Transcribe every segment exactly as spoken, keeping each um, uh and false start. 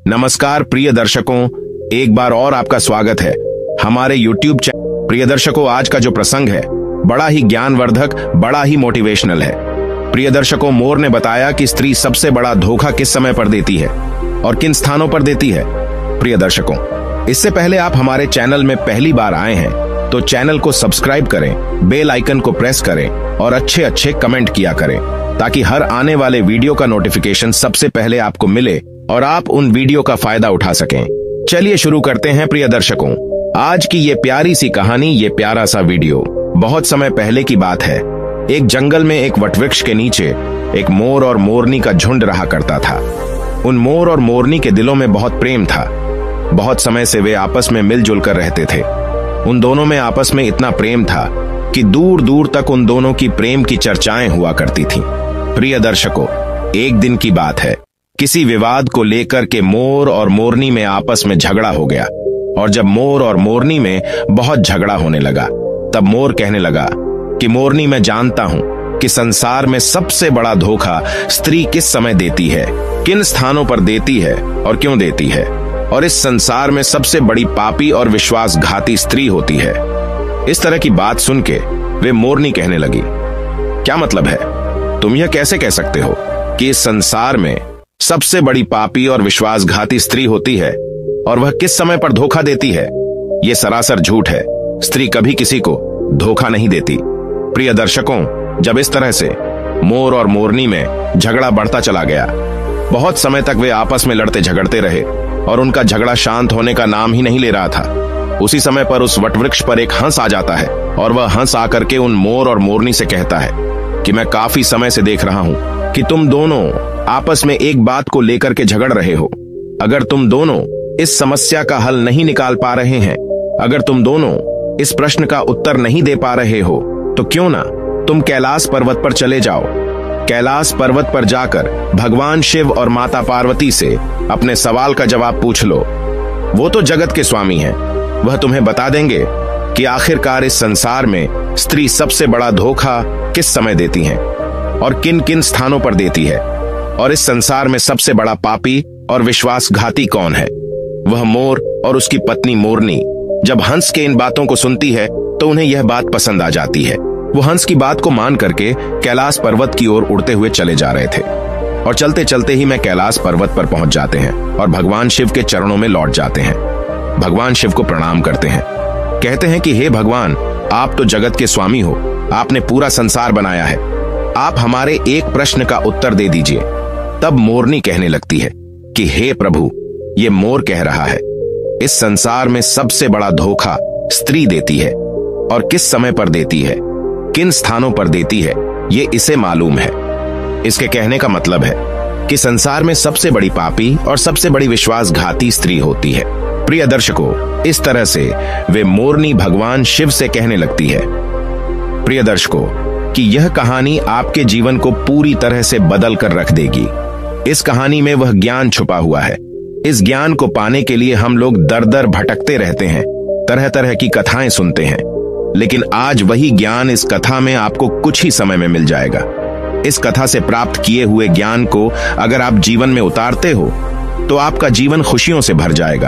नमस्कार प्रिय दर्शकों, एक बार और आपका स्वागत है हमारे यूट्यूब चैनल। प्रिय दर्शकों, आज का जो प्रसंग है बड़ा ही ज्ञानवर्धक, बड़ा ही मोटिवेशनल है। प्रिय दर्शकों, मोर ने बताया कि स्त्री सबसे बड़ा धोखा किस समय पर देती है और किन स्थानों पर देती है। प्रिय दर्शकों, इससे पहले आप हमारे चैनल में पहली बार आए हैं तो चैनल को सब्सक्राइब करें, बेल आइकन को प्रेस करें और अच्छे अच्छे कमेंट किया करें ताकि हर आने वाले वीडियो का नोटिफिकेशन सबसे पहले आपको मिले और आप उन वीडियो का फायदा उठा सकें। चलिए शुरू करते हैं प्रिय दर्शकों, आज की ये प्यारी सी कहानी, ये प्यारा सा वीडियो। बहुत समय पहले की बात है। एक जंगल में एक वटवृक्ष के नीचे एक मोर और मोरनी का झुंड रहा करता था। उन मोर और मोरनी के दिलों में बहुत प्रेम था। बहुत समय से वे आपस में मिलजुल कर रहते थे। उन दोनों में आपस में इतना प्रेम था कि दूर दूर तक उन दोनों की प्रेम की चर्चाएं हुआ करती थीं। प्रिय दर्शकों, एक दिन की बात है। किसी विवाद को लेकर के मोर और मोरनी में आपस में झगड़ा हो गया और जब मोर और मोरनी में बहुत झगड़ा होने लगा तब मोर कहने लगा कि मोरनी, मैं जानता हूं कि संसार में सबसे बड़ा धोखा स्त्री किस समय देती है, किन स्थानों पर देती है और क्यों देती है, और इस संसार में सबसे बड़ी पापी और विश्वासघाती स्त्री होती है। इस तरह की बात सुन के वे मोरनी कहने लगी, क्या मतलब है? तुम यह कैसे कह सकते हो कि इस संसार में सबसे बड़ी पापी और विश्वासघाती स्त्री होती है और वह किस समय पर धोखा देती है? यह सरासर झूठ है। स्त्री कभी किसी को धोखा नहीं देती। प्रिय दर्शकों, जब इस तरह से मोर और मोरनी में झगड़ा बढ़ता चला गया, बहुत समय तक वे आपस में लड़ते झगड़ते रहे और उनका झगड़ा शांत होने का नाम ही नहीं ले रहा था। उसी समय पर उस वटवृक्ष पर एक हंस आ जाता है और वह हंस आकर के उन मोर और मोरनी से कहता है कि मैं काफी समय से देख रहा हूं कि तुम दोनों आपस में एक बात को लेकर के झगड़ रहे हो। अगर तुम दोनों इस समस्या का हल नहीं निकाल पा रहे हैं, अगर तुम दोनों इस प्रश्न का उत्तर नहीं दे पा रहे हो, तो क्यों ना तुम कैलाश पर्वत पर चले जाओ। कैलाश पर्वत पर जाकर भगवान शिव और माता पार्वती से अपने सवाल का जवाब पूछ लो। वो तो जगत के स्वामी हैं। वह तुम्हें बता देंगे कि आखिरकार इस संसार में स्त्री सबसे बड़ा धोखा किस समय देती है और किन किन स्थानों पर देती है, और इस संसार में सबसे बड़ा पापी और विश्वासघाती कौन है। वह मोर और उसकी पत्नी मोरनी जब हंस के इन बातों को सुनती है तो उन्हें यह बात पसंद आ जाती है। वो हंस की बात को मान करके कैलाश पर्वत की ओर उड़ते हुए चले जा रहे थे और चलते चलते ही मैं कैलाश पर्वत पर पहुंच जाते हैं और भगवान शिव के चरणों में लौट जाते हैं। भगवान शिव को प्रणाम करते हैं, कहते हैं कि हे भगवान, आप तो जगत के स्वामी हो, आपने पूरा संसार बनाया है, आप हमारे एक प्रश्न का उत्तर दे दीजिए। तब मोरनी कहने लगती है कि हे प्रभु, ये मोर कह रहा है, इस संसार में सबसे बड़ा धोखा स्त्री देती है और किस समय पर देती है, किन स्थानों पर देती है, ये इसे मालूम है। इसके कहने का मतलब है कि संसार में सबसे बड़ी पापी और सबसे बड़ी विश्वासघाती स्त्री होती है। प्रिय दर्शकों, इस तरह से वे मोरनी भगवान शिव से कहने लगती है। प्रिय दर्शकों, कि यह कहानी आपके जीवन को पूरी तरह से बदल कर रख देगी। इस कहानी में वह ज्ञान छुपा हुआ है। इस ज्ञान को पाने के लिए हम लोग दर दर भटकते रहते हैं, तरह तरह की कथाएं सुनते हैं, लेकिन आज वही ज्ञान इस कथा में आपको कुछ ही समय में मिल जाएगा। इस कथा से प्राप्त किए हुए ज्ञान को अगर आप जीवन में उतारते हो तो आपका जीवन खुशियों से भर जाएगा।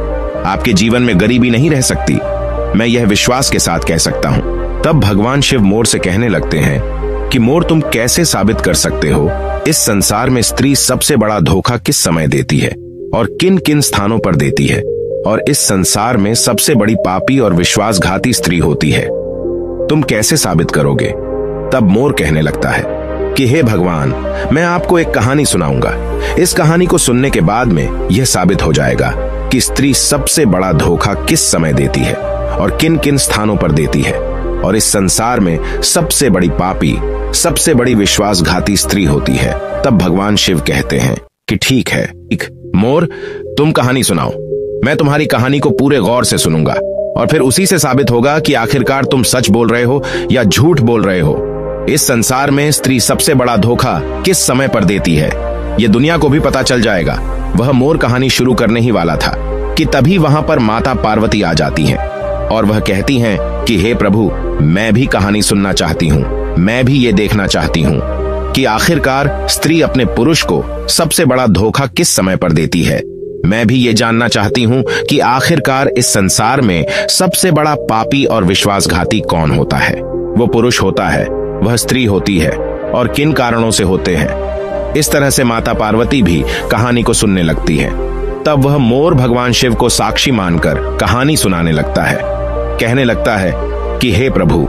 आपके जीवन में गरीबी नहीं रह सकती, मैं यह विश्वास के साथ कह सकता हूं। तब भगवान शिव मोर से कहने लगते हैं कि मोर, तुम कैसे साबित कर सकते हो इस संसार में स्त्री सबसे बड़ा धोखा किस समय देती है और किन किन स्थानों पर देती है, और इस संसार में सबसे बड़ी पापी और विश्वासघाती स्त्री होती है, तुम कैसे साबित करोगे? तब मोर कहने लगता है कि हे भगवान, मैं आपको एक कहानी सुनाऊंगा। इस कहानी को सुनने के बाद में यह साबित हो जाएगा कि स्त्री सबसे बड़ा धोखा किस समय देती है और किन किन स्थानों पर देती है, और इस संसार में सबसे बड़ी पापी, सबसे बड़ी विश्वासघाती स्त्री होती है। तब भगवान शिव कहते हैं कि ठीक है, ठीक मोर, तुम कहानी सुनाओ। मैं तुम्हारी कहानी को पूरे गौर से सुनूंगा और फिर उसी से साबित होगा कि आखिरकार तुम सच बोल रहे हो या झूठ बोल रहे हो। इस संसार में स्त्री सबसे बड़ा धोखा किस समय पर देती है, यह दुनिया को भी पता चल जाएगा। वह मोर कहानी शुरू करने ही वाला था कि तभी वहां पर माता पार्वती आ जाती हैं और वह कहती हैं कि हे प्रभु, मैं भी कहानी सुनना चाहती हूँ, मैं भी ये देखना चाहती हूँ कि आखिरकार स्त्री अपने पुरुष को सबसे बड़ा धोखा किस समय पर देती है। मैं भी ये जानना चाहती हूँ कि आखिरकार इस संसार में सबसे बड़ा पापी और विश्वासघाती कौन होता है। वो पुरुष होता है, वह स्त्री होती है, और किन कारणों से होते हैं। इस तरह से माता पार्वती भी कहानी को सुनने लगती है। तब वह मोर भगवान शिव को साक्षी मानकर कहानी सुनाने लगता है। कहने लगता है कि हे प्रभु,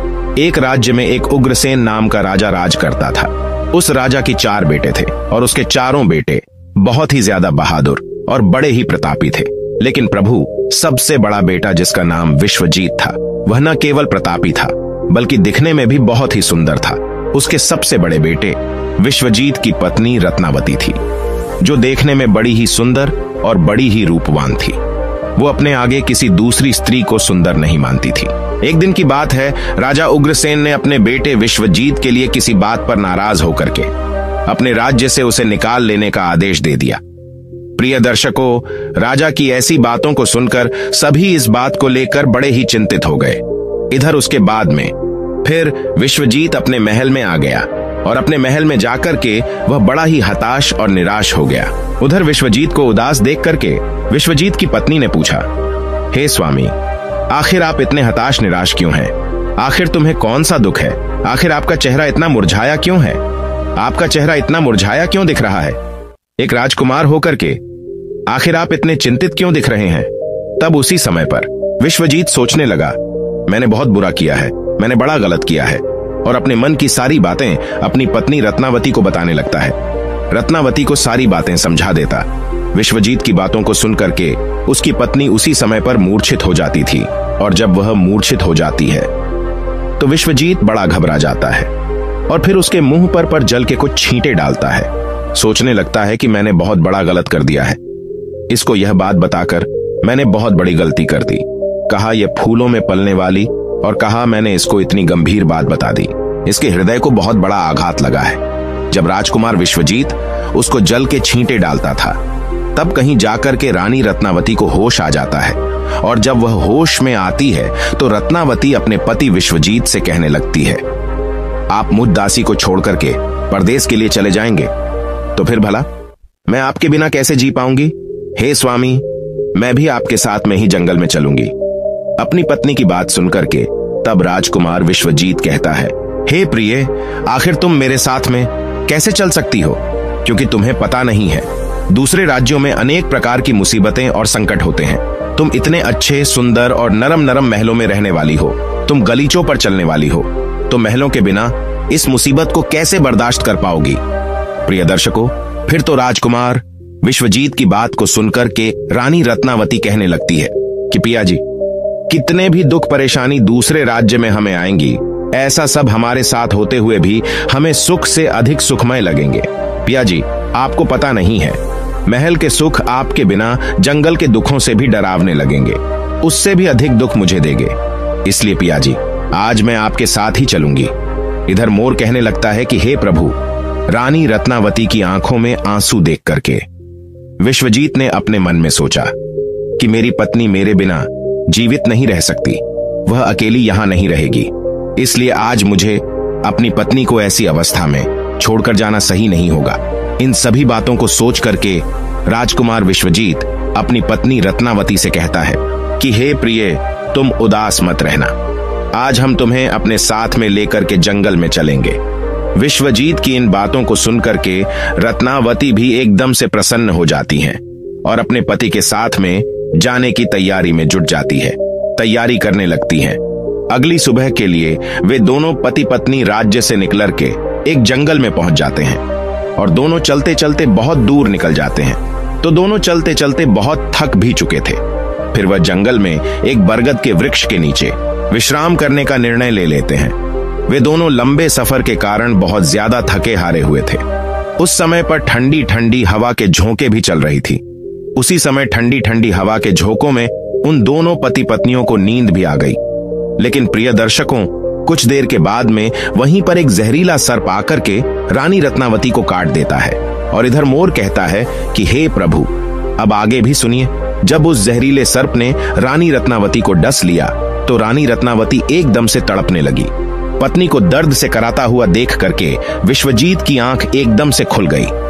एक राज्य में एक उग्रसेन नाम का राजा राज करता था। उस राजा की चार बेटे थे और उसके चारों बेटे बहुत ही ज्यादा बहादुर और बड़े ही प्रतापी थे। लेकिन प्रभु, सबसे बड़ा बेटा जिसका नाम विश्वजीत था, वह न केवल प्रतापी था बल्कि दिखने में भी बहुत ही सुंदर था। उसके सबसे बड़े बेटे विश्वजीत की पत्नी रत्नावती थी, जो देखने में बड़ी ही सुंदर और बड़ी ही रूपवान थी। वो अपने आगे किसी दूसरी स्त्री को सुंदर नहीं मानती थी। एक दिन की बात है, राजा उग्रसेन ने अपने बेटे विश्वजीत के लिए किसी बात पर नाराज होकर के अपने राज्य से उसे निकाल लेने का आदेश दे दिया। प्रिय दर्शकों, राजा की ऐसी बातों को सुनकर सभी इस बात को लेकर बड़े ही चिंतित हो गए। इधर उसके बाद में फिर विश्वजीत अपने महल में आ गया और अपने महल में जाकर के वह बड़ा ही हताश और निराश हो गया। उधर विश्वजीत को उदास देख करके विश्वजीत की पत्नी ने पूछा, हे स्वामी, आखिर आप इतने हताश निराश क्यों हैं? आखिर तुम्हें कौन सा दुख है? आखिर आपका चेहरा इतना मुरझाया क्यों है? आपका चेहरा इतना मुरझाया क्यों दिख रहा है? एक राजकुमार होकर के आखिर आप इतने चिंतित क्यों दिख रहे हैं? तब उसी समय पर विश्वजीत सोचने लगा, मैंने बहुत बुरा किया है, मैंने बड़ा गलत किया है, और अपने मन की सारी बातें अपनी पत्नी रत्नावती को बताने लगता है। रत्नावती को सारी बातें समझा देता। विश्वजीत की बातों को सुन करके उसकी पत्नी उसी समय पर मूर्छित हो जाती थी, और जब वह मूर्छित हो जाती है तो विश्वजीत बड़ा घबरा जाता है और फिर उसके मुंह पर पर जल के कुछ छींटे डालता है। सोचने लगता है कि मैंने बहुत बड़ा गलत कर दिया है, इसको यह बात बताकर मैंने बहुत बड़ी गलती कर दी। कहा यह फूलों में पलने वाली, और कहा मैंने इसको इतनी गंभीर बात बता दी। इसके हृदय को बहुत बड़ा आघात लगा है। जब राजकुमार विश्वजीत उसको जल के छींटे डालता था, तब कहीं जाकर के रानी रत्नावती को होश आ जाता है, और जब वह होश में आती है तो रत्नावती अपने पति विश्वजीत से कहने लगती है, आप मुझ दासी को छोड़ करके परदेश के लिए चले जाएंगे तो फिर भला मैं आपके बिना कैसे जी पाऊंगी? हे स्वामी, मैं भी आपके साथ में ही जंगल में चलूंगी। अपनी पत्नी की बात सुनकर के तब राजकुमार विश्वजीत कहता है, हे प्रिय, आखिर तुम मेरे साथ में कैसे चल सकती हो? क्योंकि तुम्हें पता नहीं है, दूसरे राज्यों में अनेक प्रकार की मुसीबतें और संकट होते हैं। तुम इतने अच्छे, सुंदर और नरम नरम महलों में रहने वाली हो, तुम गलीचों पर चलने वाली हो, तो महलों के बिना इस मुसीबत को कैसे बर्दाश्त कर पाओगी? प्रिय दर्शकों, फिर तो राजकुमार विश्वजीत की बात को सुनकर के रानी रत्नावती कहने लगती है कि पिया जी, कितने भी दुख परेशानी दूसरे राज्य में हमें आएंगी, ऐसा सब हमारे साथ होते हुए भी हमें सुख से अधिक सुखमय लगेंगे। पिया जी, आपको पता नहीं है, महल के सुख आपके बिना जंगल के दुखों से भी डरावने लगेंगे, उससे भी अधिक दुख मुझे देंगे। इसलिए पिया जी, आज मैं आपके साथ ही चलूंगी। इधर मोर कहने लगता है कि हे प्रभु, रानी रत्नावती की आंखों में आंसू देख करके विश्वजीत ने अपने मन में सोचा कि मेरी पत्नी मेरे बिना जीवित नहीं रह सकती, वह अकेली यहां नहीं रहेगी, इसलिए आज मुझे अपनी पत्नी को ऐसी अवस्था में छोड़कर जाना सही नहीं होगा। इन सभी बातों को सोच करके राजकुमार विश्वजीत अपनी पत्नी रत्नावती से कहता है कि हे प्रिय, तुम उदास मत रहना, आज हम तुम्हें अपने साथ में लेकर के जंगल में चलेंगे। विश्वजीत की इन बातों को सुनकर के रत्नावती भी एकदम से प्रसन्न हो जाती हैं और अपने पति के साथ में जाने की तैयारी में जुट जाती है, तैयारी करने लगती हैं। अगली सुबह के लिए वे दोनों पति पत्नी राज्य से निकल के एक जंगल में पहुंच जाते हैं और दोनों चलते चलते बहुत दूर निकल जाते हैं। तो दोनों चलते चलते बहुत थक भी चुके थे। फिर वह जंगल में एक बरगद के वृक्ष के नीचे विश्राम करने का निर्णय ले लेते हैं। वे दोनों लंबे सफर के कारण बहुत ज्यादा थके हारे हुए थे। उस समय पर ठंडी ठंडी हवा के झोंके भी चल रही थी। उसी समय ठंडी ठंडी हवा के झोंकों में उन दोनों पति पत्नियों को नींद भी आ गई। लेकिन प्रिय दर्शकों, कुछ देर के बाद में वहीं पर एक जहरीला सर्प आकर के रानी रत्नावती को काट देता है। और इधर मोर कहता है कि हे प्रभु, अब आगे भी सुनिए। जब उस जहरीले सर्प ने रानी रत्नावती को डस लिया तो रानी रत्नावती एकदम से तड़पने लगी। पत्नी को दर्द से कराता हुआ देख करके विश्वजीत की आंख एकदम से खुल गई।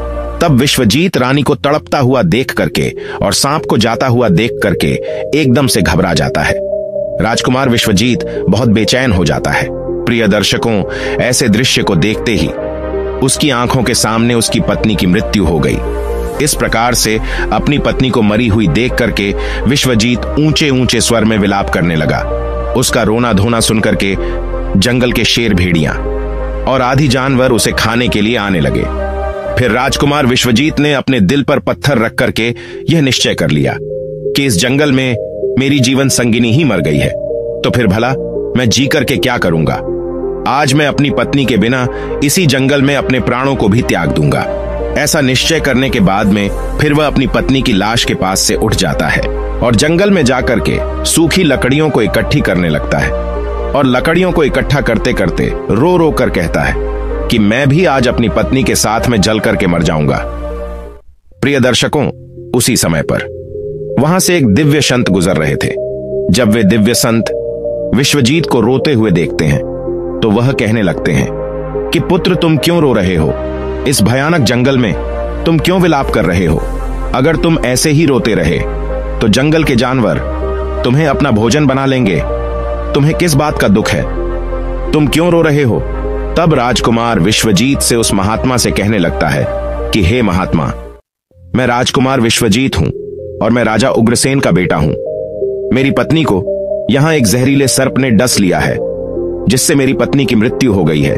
तब विश्वजीत रानी को तड़पता हुआ देख करके और सांप को जाता हुआ देख करके एकदम से घबरा जाता है। राजकुमार विश्वजीत बहुत बेचैन हो जाता है। प्रिय दर्शकों, ऐसे दृश्य को देखते ही उसकी आंखों के सामने उसकी पत्नी की मृत्यु हो गई। इस प्रकार से अपनी पत्नी को मरी हुई देख करके विश्वजीत ऊंचे ऊंचे स्वर में विलाप करने लगा। उसका रोना धोना सुनकर के जंगल के शेर, भेड़ियां और आदि जानवर उसे खाने के लिए आने लगे। फिर राजकुमार विश्वजीत ने अपने दिल पर पत्थर रख करके यह निश्चय कर लिया कि इस जंगल में मेरी जीवन संगिनी ही मर गई है, तो फिर भला मैं जी करके क्या करूंगा। आज मैं अपनी पत्नी के बिना इसी जंगल में अपने प्राणों को भी त्याग दूंगा। ऐसा निश्चय करने के बाद में फिर वह अपनी पत्नी की लाश के पास से उठ जाता है और जंगल में जाकर के सूखी लकड़ियों को इकट्ठी करने लगता है और लकड़ियों को इकट्ठा करते करते रो रो कर कहता है कि मैं भी आज अपनी पत्नी के साथ में जल करके मर जाऊंगा। प्रिय दर्शकों, उसी समय पर वहां से एक दिव्य संत गुजर रहे थे। जब वे दिव्य संत विश्वजीत को रोते हुए देखते हैं तो वह कहने लगते हैं कि पुत्र, तुम क्यों रो रहे हो? इस भयानक जंगल में तुम क्यों विलाप कर रहे हो? अगर तुम ऐसे ही रोते रहे तो जंगल के जानवर तुम्हें अपना भोजन बना लेंगे। तुम्हें किस बात का दुख है? तुम क्यों रो रहे हो? तब राजकुमार विश्वजीत से उस महात्मा से कहने लगता है कि हे महात्मा, मैं राजकुमार विश्वजीत हूं और मैं राजा उग्रसेन का बेटा हूं। मेरी पत्नी को यहां एक जहरीले सर्प ने डस लिया है, जिससे मेरी पत्नी की मृत्यु हो गई है।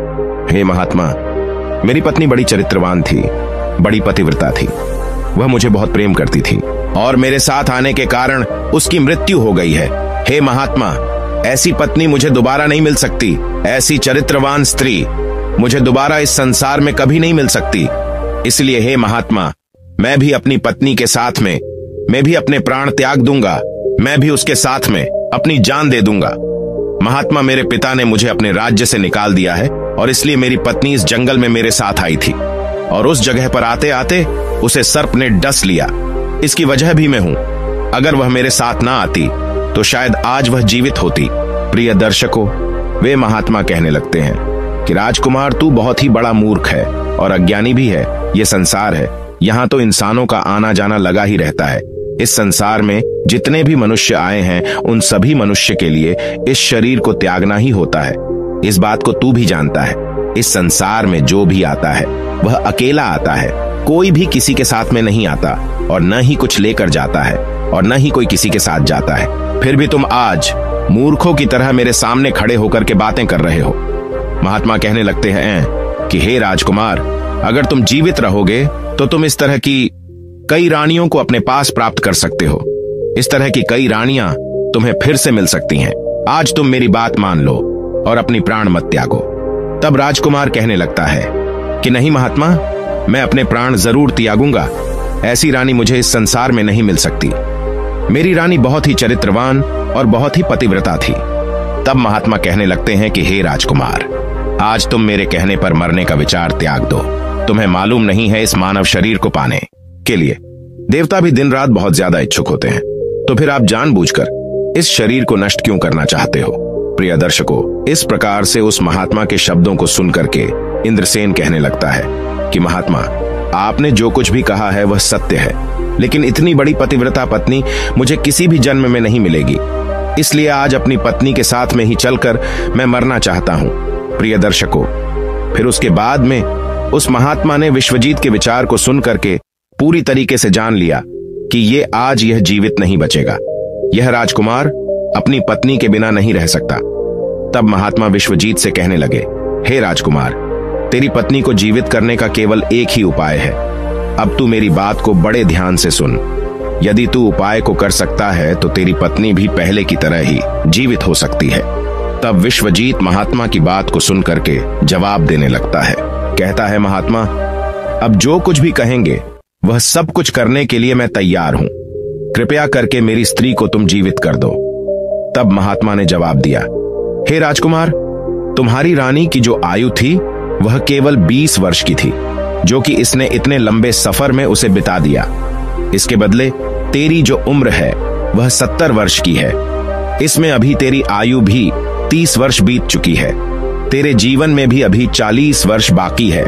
हे महात्मा, मेरी पत्नी बड़ी चरित्रवान थी, बड़ी पतिव्रता थी। वह मुझे बहुत प्रेम करती थी और मेरे साथ आने के कारण उसकी मृत्यु हो गई है। हे महात्मा, ऐसी पत्नी मुझे दोबारा नहीं मिल सकती। ऐसी चरित्रवान स्त्री मुझे दोबारा इस संसार में कभी नहीं मिल सकती। इसलिए हे महात्मा, मैं भी अपनी पत्नी के साथ में मैं भी अपने प्राण त्याग दूंगा। मैं भी उसके साथ में अपनी जान दे दूंगा। महात्मा, मेरे पिता ने मुझे अपने राज्य से निकाल दिया है और इसलिए मेरी पत्नी इस जंगल में मेरे साथ आई थी और उस जगह पर आते आते उसे सर्प ने डस लिया। इसकी वजह भी मैं हूं। अगर वह मेरे साथ ना आती तो शायद आज वह जीवित होती। प्रिय दर्शकों, वे महात्मा कहने लगते हैं कि राजकुमार, तू बहुत ही बड़ा मूर्ख है और अज्ञानी भी है। यह संसार है, यहां तो इंसानों का आना जाना लगा ही रहता है। इस संसार में जितने भी मनुष्य आए हैं उन सभी मनुष्य के लिए इस शरीर को त्यागना ही होता है। इस बात को तू भी जानता है। इस संसार में जो भी आता है वह अकेला आता है, कोई भी किसी के साथ में नहीं आता और न ही कुछ लेकर जाता है और न ही कोई किसी के साथ जाता है। फिर भी तुम आज मूर्खों की तरह मेरे सामने खड़े होकर के बातें कर रहे हो। महात्मा कहने लगते हैं कि हे राजकुमार, अगर तुम जीवित रहोगे तो तुम इस तरह की कई रानियों को अपने पास प्राप्त कर सकते हो। इस तरह की कई रानियां तुम्हें फिर से मिल सकती हैं। आज तुम मेरी बात मान लो और अपनी प्राण मत त्यागो। तब राजकुमार कहने लगता है कि नहीं महात्मा, मैं अपने प्राण जरूर त्यागूंगा। ऐसी रानी मुझे इस संसार में नहीं मिल सकती। मेरी रानी बहुत ही चरित्रवान और बहुत ही पतिव्रता थी। तब महात्मा कहने लगते हैं कि हे राजकुमार, आज तुम मेरे कहने पर मरने का विचार त्याग दो। तुम्हें मालूम नहीं है, इस मानव शरीर को पाने के लिए देवता भी दिन रात बहुत ज्यादा इच्छुक होते हैं। तो फिर आप जानबूझकर इस शरीर को नष्ट क्यों करना चाहते हो? प्रिय दर्शकों, इस प्रकार से उस महात्मा के शब्दों को सुन करके इंद्रसेन कहने लगता है कि महात्मा, आपने जो कुछ भी कहा है वह सत्य है, लेकिन इतनी बड़ी पतिव्रता पत्नी मुझे किसी भी जन्म में नहीं मिलेगी। इसलिए आज अपनी पत्नी के साथ में ही चलकर मैं मरना चाहता हूं। प्रिय दर्शकों, फिर उसके बाद में उस महात्मा ने विश्वजीत के विचार को सुन करके पूरी तरीके से जान लिया कि ये आज यह जीवित नहीं बचेगा। यह राजकुमार अपनी पत्नी के बिना नहीं रह सकता। तब महात्मा विश्वजीत से कहने लगे, हे राजकुमार, तेरी पत्नी को जीवित करने का केवल एक ही उपाय है। अब तू मेरी बात को बड़े ध्यान से सुन। यदि तू उपाय को कर सकता है तो तेरी पत्नी भी पहले की तरह ही जीवित हो सकती है। तब विश्वजीत महात्मा की बात को सुन करके जवाब देने लगता है। कहता है, महात्मा, अब जो कुछ भी कहेंगे वह सब कुछ करने के लिए मैं तैयार हूं। कृपया करके मेरी स्त्री को तुम जीवित कर दो। तब महात्मा ने जवाब दिया, हे राजकुमार, तुम्हारी रानी की जो आयु थी वह केवल बीस वर्ष की थी, जो कि इसने इतने लंबे सफर में उसे बिता दिया। इसके बदले तेरी जो उम्र है वह सत्तर वर्ष की है। इसमें अभी तेरी आयु भी तीस वर्ष बीत चुकी है। तेरे जीवन में भी अभी चालीस वर्ष बाकी है।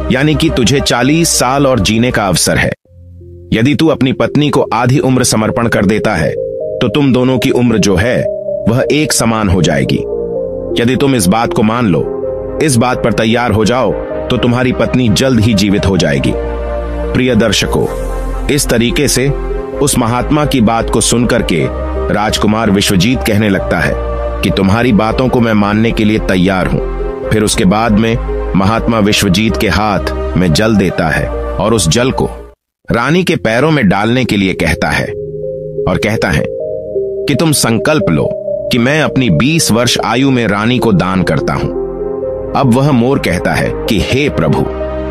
यानी कि तुझे चालीस साल और जीने का अवसर है। यदि तू अपनी पत्नी को आधी उम्र समर्पण कर देता है तो तुम दोनों की उम्र जो है वह एक समान हो जाएगी। यदि तुम इस बात को मान लो, इस बात पर तैयार हो जाओ, तो तुम्हारी पत्नी जल्द ही जीवित हो जाएगी। प्रिय दर्शकों, इस तरीके से उस महात्मा की बात को सुनकर के राजकुमार विश्वजीत कहने लगता है कि तुम्हारी बातों को मैं मानने के लिए तैयार हूं। फिर उसके बाद में महात्मा विश्वजीत के हाथ में जल देता है और उस जल को रानी के पैरों में डालने के लिए कहता है और कहता है कि तुम संकल्प लो कि मैं अपनी बीस वर्ष आयु में रानी को दान करता हूं। अब वह मोर कहता है कि हे प्रभु।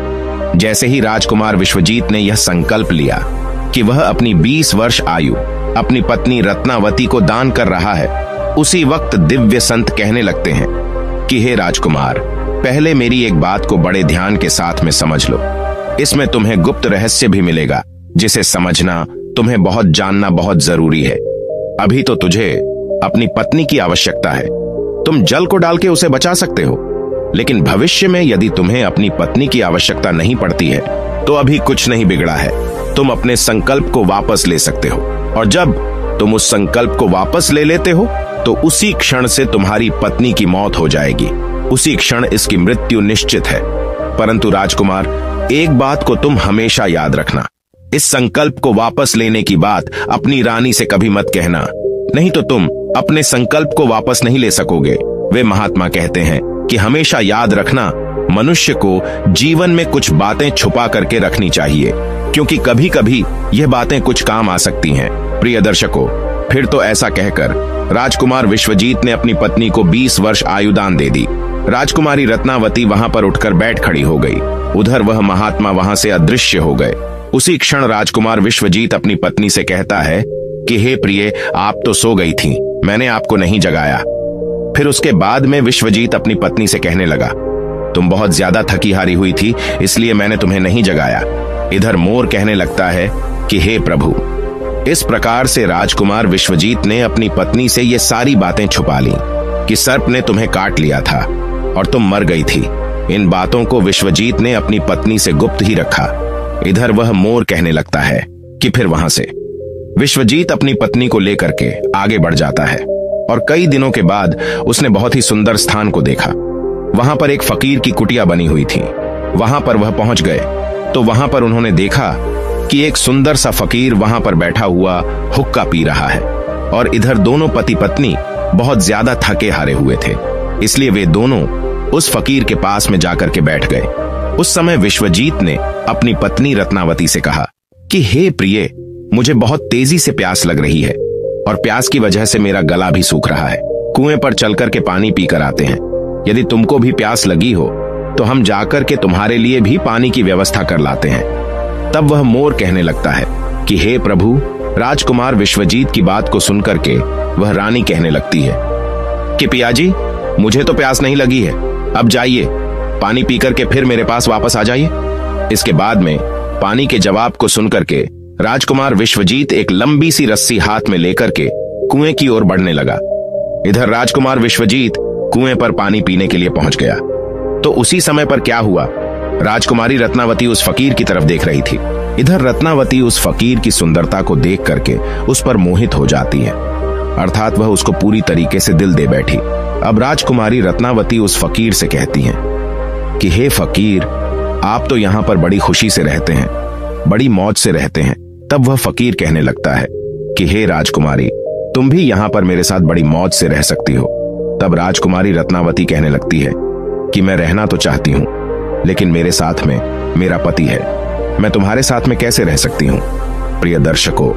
जैसे ही राजकुमार विश्वजीत ने यह संकल्प लिया कि वह अपनी बीस वर्ष आयु अपनी पत्नी रत्नावती को दान कर रहा है, उसी वक्त दिव्य संत कहने लगते हैं कि हे राजकुमार, पहले मेरी एक बात को बड़े ध्यान के साथ में समझ लो। इसमें तुम्हें गुप्त रहस्य भी मिलेगा जिसे समझना, तुम्हें बहुत जानना बहुत जरूरी है। अभी तो तुझे अपनी पत्नी की आवश्यकता है, तुम जल को डाल के उसे बचा सकते हो, लेकिन भविष्य में यदि तुम्हें अपनी पत्नी की आवश्यकता नहीं पड़ती है तो अभी कुछ नहीं बिगड़ा है, तुम अपने संकल्प को वापस ले सकते हो। और जब तुम उस संकल्प को वापस ले लेते हो तो उसी क्षण से तुम्हारी पत्नी की मौत हो जाएगी, उसी क्षण इसकी मृत्यु निश्चित है। परंतु राजकुमार, एक बात को तुम हमेशा याद रखना, इस संकल्प को वापस लेने की बात अपनी रानी से कभी मत कहना, नहीं तो तुम अपने संकल्प को वापस नहीं ले सकोगे। वे महात्मा कहते हैं कि हमेशा याद रखना, मनुष्य को जीवन में कुछ बातें छुपा करके रखनी चाहिए, क्योंकि कभी कभी यह बातें कुछ काम आ सकती हैं। प्रिय दर्शकों, फिर तो ऐसा कहकर राजकुमार विश्वजीत ने अपनी पत्नी को बीस वर्ष आयुदान दे दी। राजकुमारी रत्नावती वहां पर उठकर बैठ खड़ी हो गई। उधर वह महात्मा वहां से अदृश्य हो गए। उसी क्षण राजकुमार विश्वजीत अपनी पत्नी से कहता है कि हे प्रिय, आप तो सो गई थीं, मैंने आपको नहीं जगाया। फिर उसके बाद में विश्वजीत अपनी पत्नी से कहने लगा, तुम बहुत ज्यादा थकी हारी हुई थी, इसलिए मैंने तुम्हें नहीं जगाया। इधर मोर कहने लगता है कि हे प्रभु। इस प्रकार से राजकुमार विश्वजीत ने अपनी पत्नी से ये सारी बातें छुपा ली कि सर्प ने तुम्हें काट लिया था और तुम मर गई थी। इन बातों को विश्वजीत ने अपनी पत्नी से गुप्त ही रखा। इधर वह मोर कहने लगता है कि फिर वहां से विश्वजीत अपनी पत्नी को लेकर के आगे बढ़ जाता है और कई दिनों के बाद उसने बहुत ही सुंदर स्थान को देखा। वहां पर एक फकीर की कुटिया बनी हुई थी। वहां पर वह पहुंच गए तो वहां पर उन्होंने देखा कि एक सुंदर सा फकीर वहां पर बैठा हुआ हुक्का पी रहा है और इधर दोनों पति पत्नी बहुत ज्यादा थके हारे हुए थे, इसलिए वे दोनों उस फकीर के पास में जाकर के बैठ गए। उस समय विश्वजीत ने अपनी पत्नी रत्नावती से कहा कि हे प्रिय, मुझे बहुत तेजी से प्यास लग रही है और प्यास की वजह से मेरा गला भी सूख रहा है। कुएं पर चलकर के पानी पीकर आते हैं। यदि तुमको भी प्यास लगी हो तो हम जाकर के तुम्हारे लिए भी पानी की व्यवस्था कर लाते हैं। तब वह मोर कहने लगता है कि हे प्रभु। राजकुमार विश्वजीत की बात को सुनकर के वह रानी कहने लगती है कि पियाजी, मुझे तो प्यास नहीं लगी है, अब जाइए पानी पीकर के फिर मेरे पास वापस आ जाइए। इसके बाद में पानी के जवाब को सुनकर के राजकुमार विश्वजीत एक लंबी सी रस्सी हाथ में लेकर के कुएं की ओर बढ़ने लगा। इधर राजकुमार विश्वजीत कुएं पर पानी पीने के लिए पहुंच गया तो उसी समय पर क्या हुआ, राजकुमारी रत्नावती उस फकीर की तरफ देख रही थी। इधर रत्नावती उस फकीर की सुंदरता को देख करके उस पर मोहित हो जाती है, अर्थात वह उसको पूरी तरीके से दिल दे बैठी। अब राजकुमारी रत्नावती उस फकीर से कहती हैं कि हे फकीर, आप तो यहाँ पर बड़ी खुशी से रहते हैं, बड़ी मौज से रहते हैं। तब वह फकीर कहने लगता है कि हे राजकुमारी, तुम भी यहाँ पर मेरे साथ बड़ी मौज से रह सकती हो। तब राजकुमारी रत्नावती कहने लगती है कि मैं रहना तो चाहती हूँ, लेकिन मेरे साथ में मेरा पति है, मैं तुम्हारे साथ में कैसे रह सकती हूँ। प्रिय दर्शकों,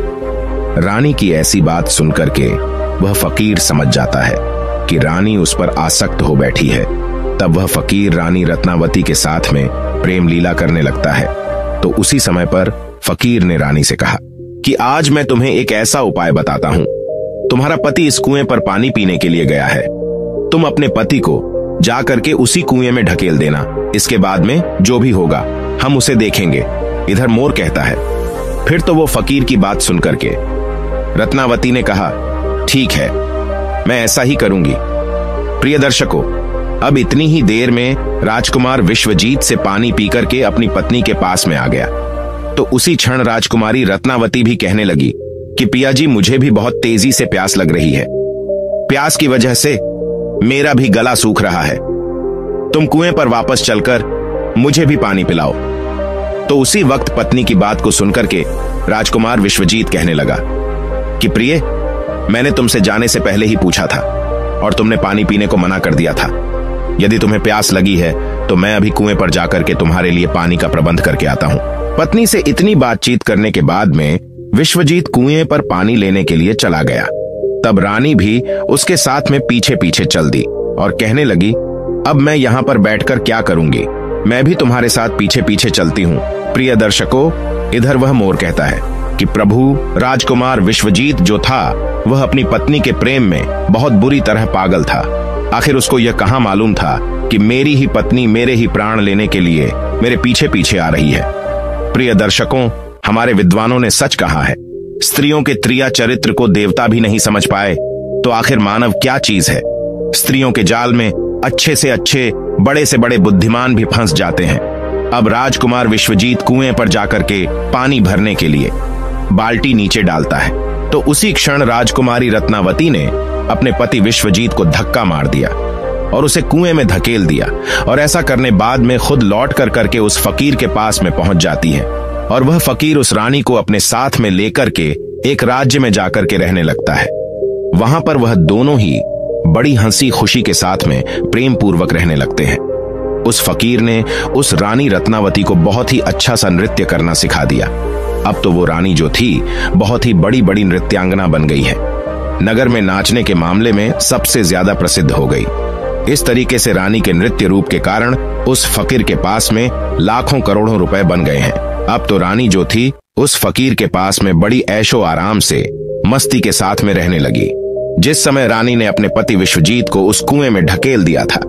रानी की ऐसी बात सुनकर के वह फकीर समझ जाता है कि रानी उस पर आसक्त हो बैठी है। तब वह फकीर रानी रत्नावती के साथ में प्रेम लीला करने लगता है। तो उसी समय पर फकीर ने रानी से कहा कि आज मैं तुम्हें एक ऐसा उपाय बताता हूं। तुम्हारा पति इस कुएं पर पानी पीने के लिए गया है, तुम अपने पति को जाकर के उसी कुएं में ढकेल देना। इसके बाद में जो भी होगा हम उसे देखेंगे। इधर मोर कहता है। फिर तो वो फकीर की बात सुनकर के रत्नावती ने कहा, ठीक है, मैं ऐसा ही करूंगी। प्रिय दर्शकों, अब इतनी ही देर में राजकुमार विश्वजीत से पानी पीकर के अपनी पत्नी के पास में आ गया। तो उसी क्षण राजकुमारी रत्नावती भी कहने लगी कि पिया जी, मुझे भी बहुत तेजी से प्यास लग रही है। प्यास की वजह से मेरा भी गला सूख रहा है। तुम कुएं पर वापस चलकर मुझे भी पानी पिलाओ। तो उसी वक्त पत्नी की बात को सुनकर के राजकुमार विश्वजीत कहने लगा कि प्रिय, मैंने तुमसे जाने से पहले ही पूछा था और तुमने पानी पीने को मना कर दिया था। यदि तुम्हें प्यास लगी है तो मैं अभी कुएं पर जाकर के तुम्हारे लिए पानी का प्रबंध करके आता हूं। पत्नी से इतनी बातचीत करने के बाद में विश्वजीत कुएं पर पानी लेने के लिए चला गया। तब रानी भी उसके साथ में पीछे पीछे चल दी और कहने लगी, अब मैं यहां पर बैठकर क्या करूंगी, मैं भी तुम्हारे साथ पीछे पीछे चलती हूं। प्रिय दर्शकों, इधर वह मोर कहता है कि प्रभु राजकुमार विश्वजीत जो था वह अपनी पत्नी के प्रेम में बहुत बुरी तरह पागल था। आखिर उसको यह कहां मालूम था कि मेरी ही पत्नी मेरे ही प्राण लेने के लिए मेरे पीछे पीछे आ रही है। प्रिय दर्शकों, हमारे विद्वानों ने सच कहा है, स्त्रियों के त्रिया चरित्र को देवता भी नहीं समझ पाए तो आखिर मानव क्या चीज है। स्त्रियों के जाल में अच्छे से अच्छे, बड़े से बड़े बुद्धिमान भी फंस जाते हैं। अब राजकुमार विश्वजीत कुएं पर जाकर के पानी भरने के लिए बाल्टी नीचे डालता है तो उसी क्षण राजकुमारी रत्नावती ने अपने पति विश्वजीत को धक्का मार दिया और उसे कुएं में धकेल दिया। और ऐसा करने बाद में खुद लौट कर करके उस फकीर के पास में पहुंच जाती है और वह फकीर उस रानी को अपने साथ में लेकर के एक राज्य में जाकर के रहने लगता है। वहां पर वह दोनों ही बड़ी हंसी खुशी के साथ में प्रेम पूर्वक रहने लगते हैं। उस फकीर ने उस रानी रत्नावती को बहुत ही अच्छा सा नृत्य करना सिखा दिया। अब तो वो रानी जो थी बहुत ही बड़ी बड़ी नृत्यांगना बन गई है, नगर में नाचने के मामले में सबसे ज्यादा प्रसिद्ध हो गई। इस तरीके से रानी के नृत्य रूप के कारण उस फकीर के पास में लाखों करोड़ों रुपए बन गए हैं। अब तो रानी जो थी उस फकीर के पास में बड़ी ऐशो आराम से मस्ती के साथ में रहने लगी। जिस समय रानी ने अपने पति विश्वजीत को उस कुएं में ढकेल दिया था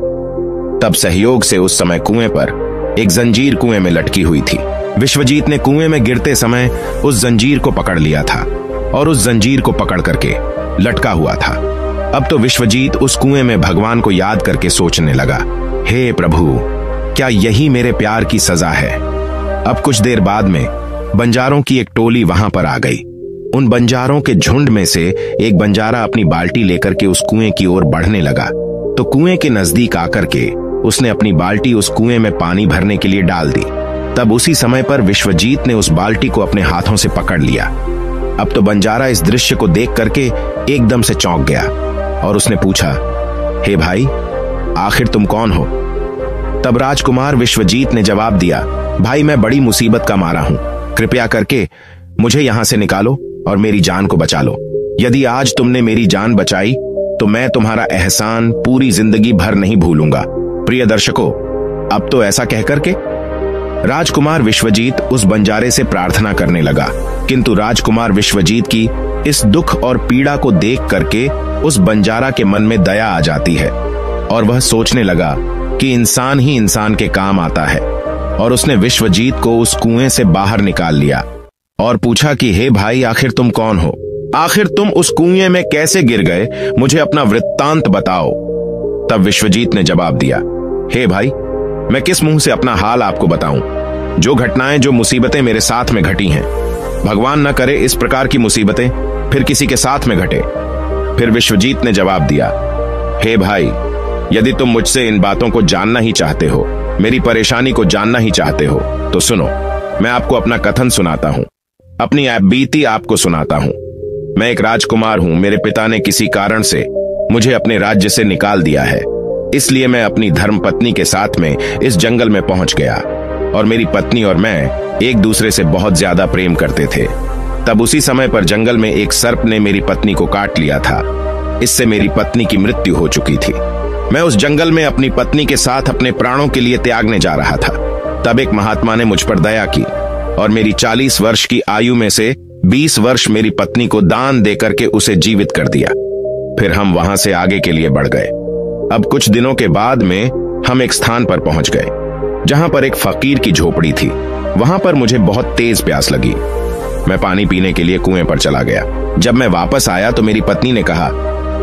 तब सहयोग से उस समय कुएं पर एक जंजीर कुएं में लटकी हुई थी। विश्वजीत ने कुएं में गिरते समय उस जंजीर को पकड़ लिया था और उस जंजीर को पकड़ करके लटका हुआ था। अब तो विश्वजीत उस कुएं में भगवान को याद करके सोचने लगा, हे प्रभु, क्या यही मेरे प्यार की सजा है। अब कुछ देर बाद में बंजारों की एक टोली वहां पर आ गई। उन बंजारों के झुंड में से एक बंजारा अपनी बाल्टी लेकर के उस कुएं की ओर बढ़ने लगा तो कुएं के नजदीक आकर के उसने अपनी बाल्टी उस कुएं में पानी भरने के लिए डाल दी। तब उसी समय पर विश्वजीत ने उस बाल्टी को अपने हाथों से पकड़ लिया। अब तो बंजारा इस दृश्य को देख करके एकदम से चौंक गया और उसने पूछा, हे भाई, आखिर तुम कौन हो। तब राजकुमार विश्वजीत ने जवाब दिया, भाई, मैं बड़ी मुसीबत का मारा हूं, कृपया करके मुझे यहां से निकालो और मेरी जान को बचा लो। यदि आज तुमने मेरी जान बचाई तो मैं तुम्हारा एहसान पूरी जिंदगी भर नहीं भूलूंगा। प्रिय दर्शकों, अब तो ऐसा कहकर के राजकुमार विश्वजीत उस बंजारे से प्रार्थना करने लगा, किंतु राजकुमार विश्वजीत की इस दुख और पीड़ा को देख करके उस बंजारा के मन में दया आ जाती है और वह सोचने लगा कि इंसान ही इंसान के काम आता है। और उसने विश्वजीत को उस कुएं से बाहर निकाल लिया और पूछा कि हे भाई, आखिर तुम कौन हो, आखिर तुम उस कुएं में कैसे गिर गए, मुझे अपना वृत्तांत बताओ। तब विश्वजीत ने जवाब दिया, हे भाई, मैं किस मुंह से अपना हाल आपको बताऊं। जो घटनाएं, जो मुसीबतें मेरे साथ में घटी हैं, भगवान न करे इस प्रकार की मुसीबतें फिर किसी के साथ में घटे। फिर विश्वजीत ने जवाब दिया, हे भाई, यदि तुम मुझसे इन बातों को जानना ही चाहते हो, मेरी परेशानी को जानना ही चाहते हो, तो सुनो, मैं आपको अपना कथन सुनाता हूं, अपनी बीती आपको सुनाता हूं। मैं एक राजकुमार हूं। मेरे पिता ने किसी कारण से मुझे अपने राज्य से निकाल दिया है, इसलिए मैं अपनी धर्मपत्नी के साथ में इस जंगल में पहुंच गया और मेरी पत्नी और मैं एक दूसरे से बहुत ज्यादा प्रेम करते थे। तब उसी समय पर जंगल में एक सर्प ने मेरी पत्नी को काट लिया था। इससे मेरी पत्नी की मृत्यु हो चुकी थी। मैं उस जंगल में अपनी पत्नी के साथ अपने प्राणों के लिए त्यागने जा रहा था। तब एक महात्मा ने मुझ पर दया की और मेरी चालीस वर्ष की आयु में से बीस वर्ष मेरी पत्नी को दान देकर के उसे जीवित कर दिया। फिर हम वहां से आगे के लिए बढ़ गए। अब कुछ दिनों के बाद में हम एक स्थान पर पहुंच गए जहां पर एक फकीर की झोपड़ी थी। वहां पर मुझे बहुत तेज प्यास लगी। मैं पानी पीने के लिए कुएं पर चला गया। जब मैं वापस आया तो मेरी पत्नी ने कहा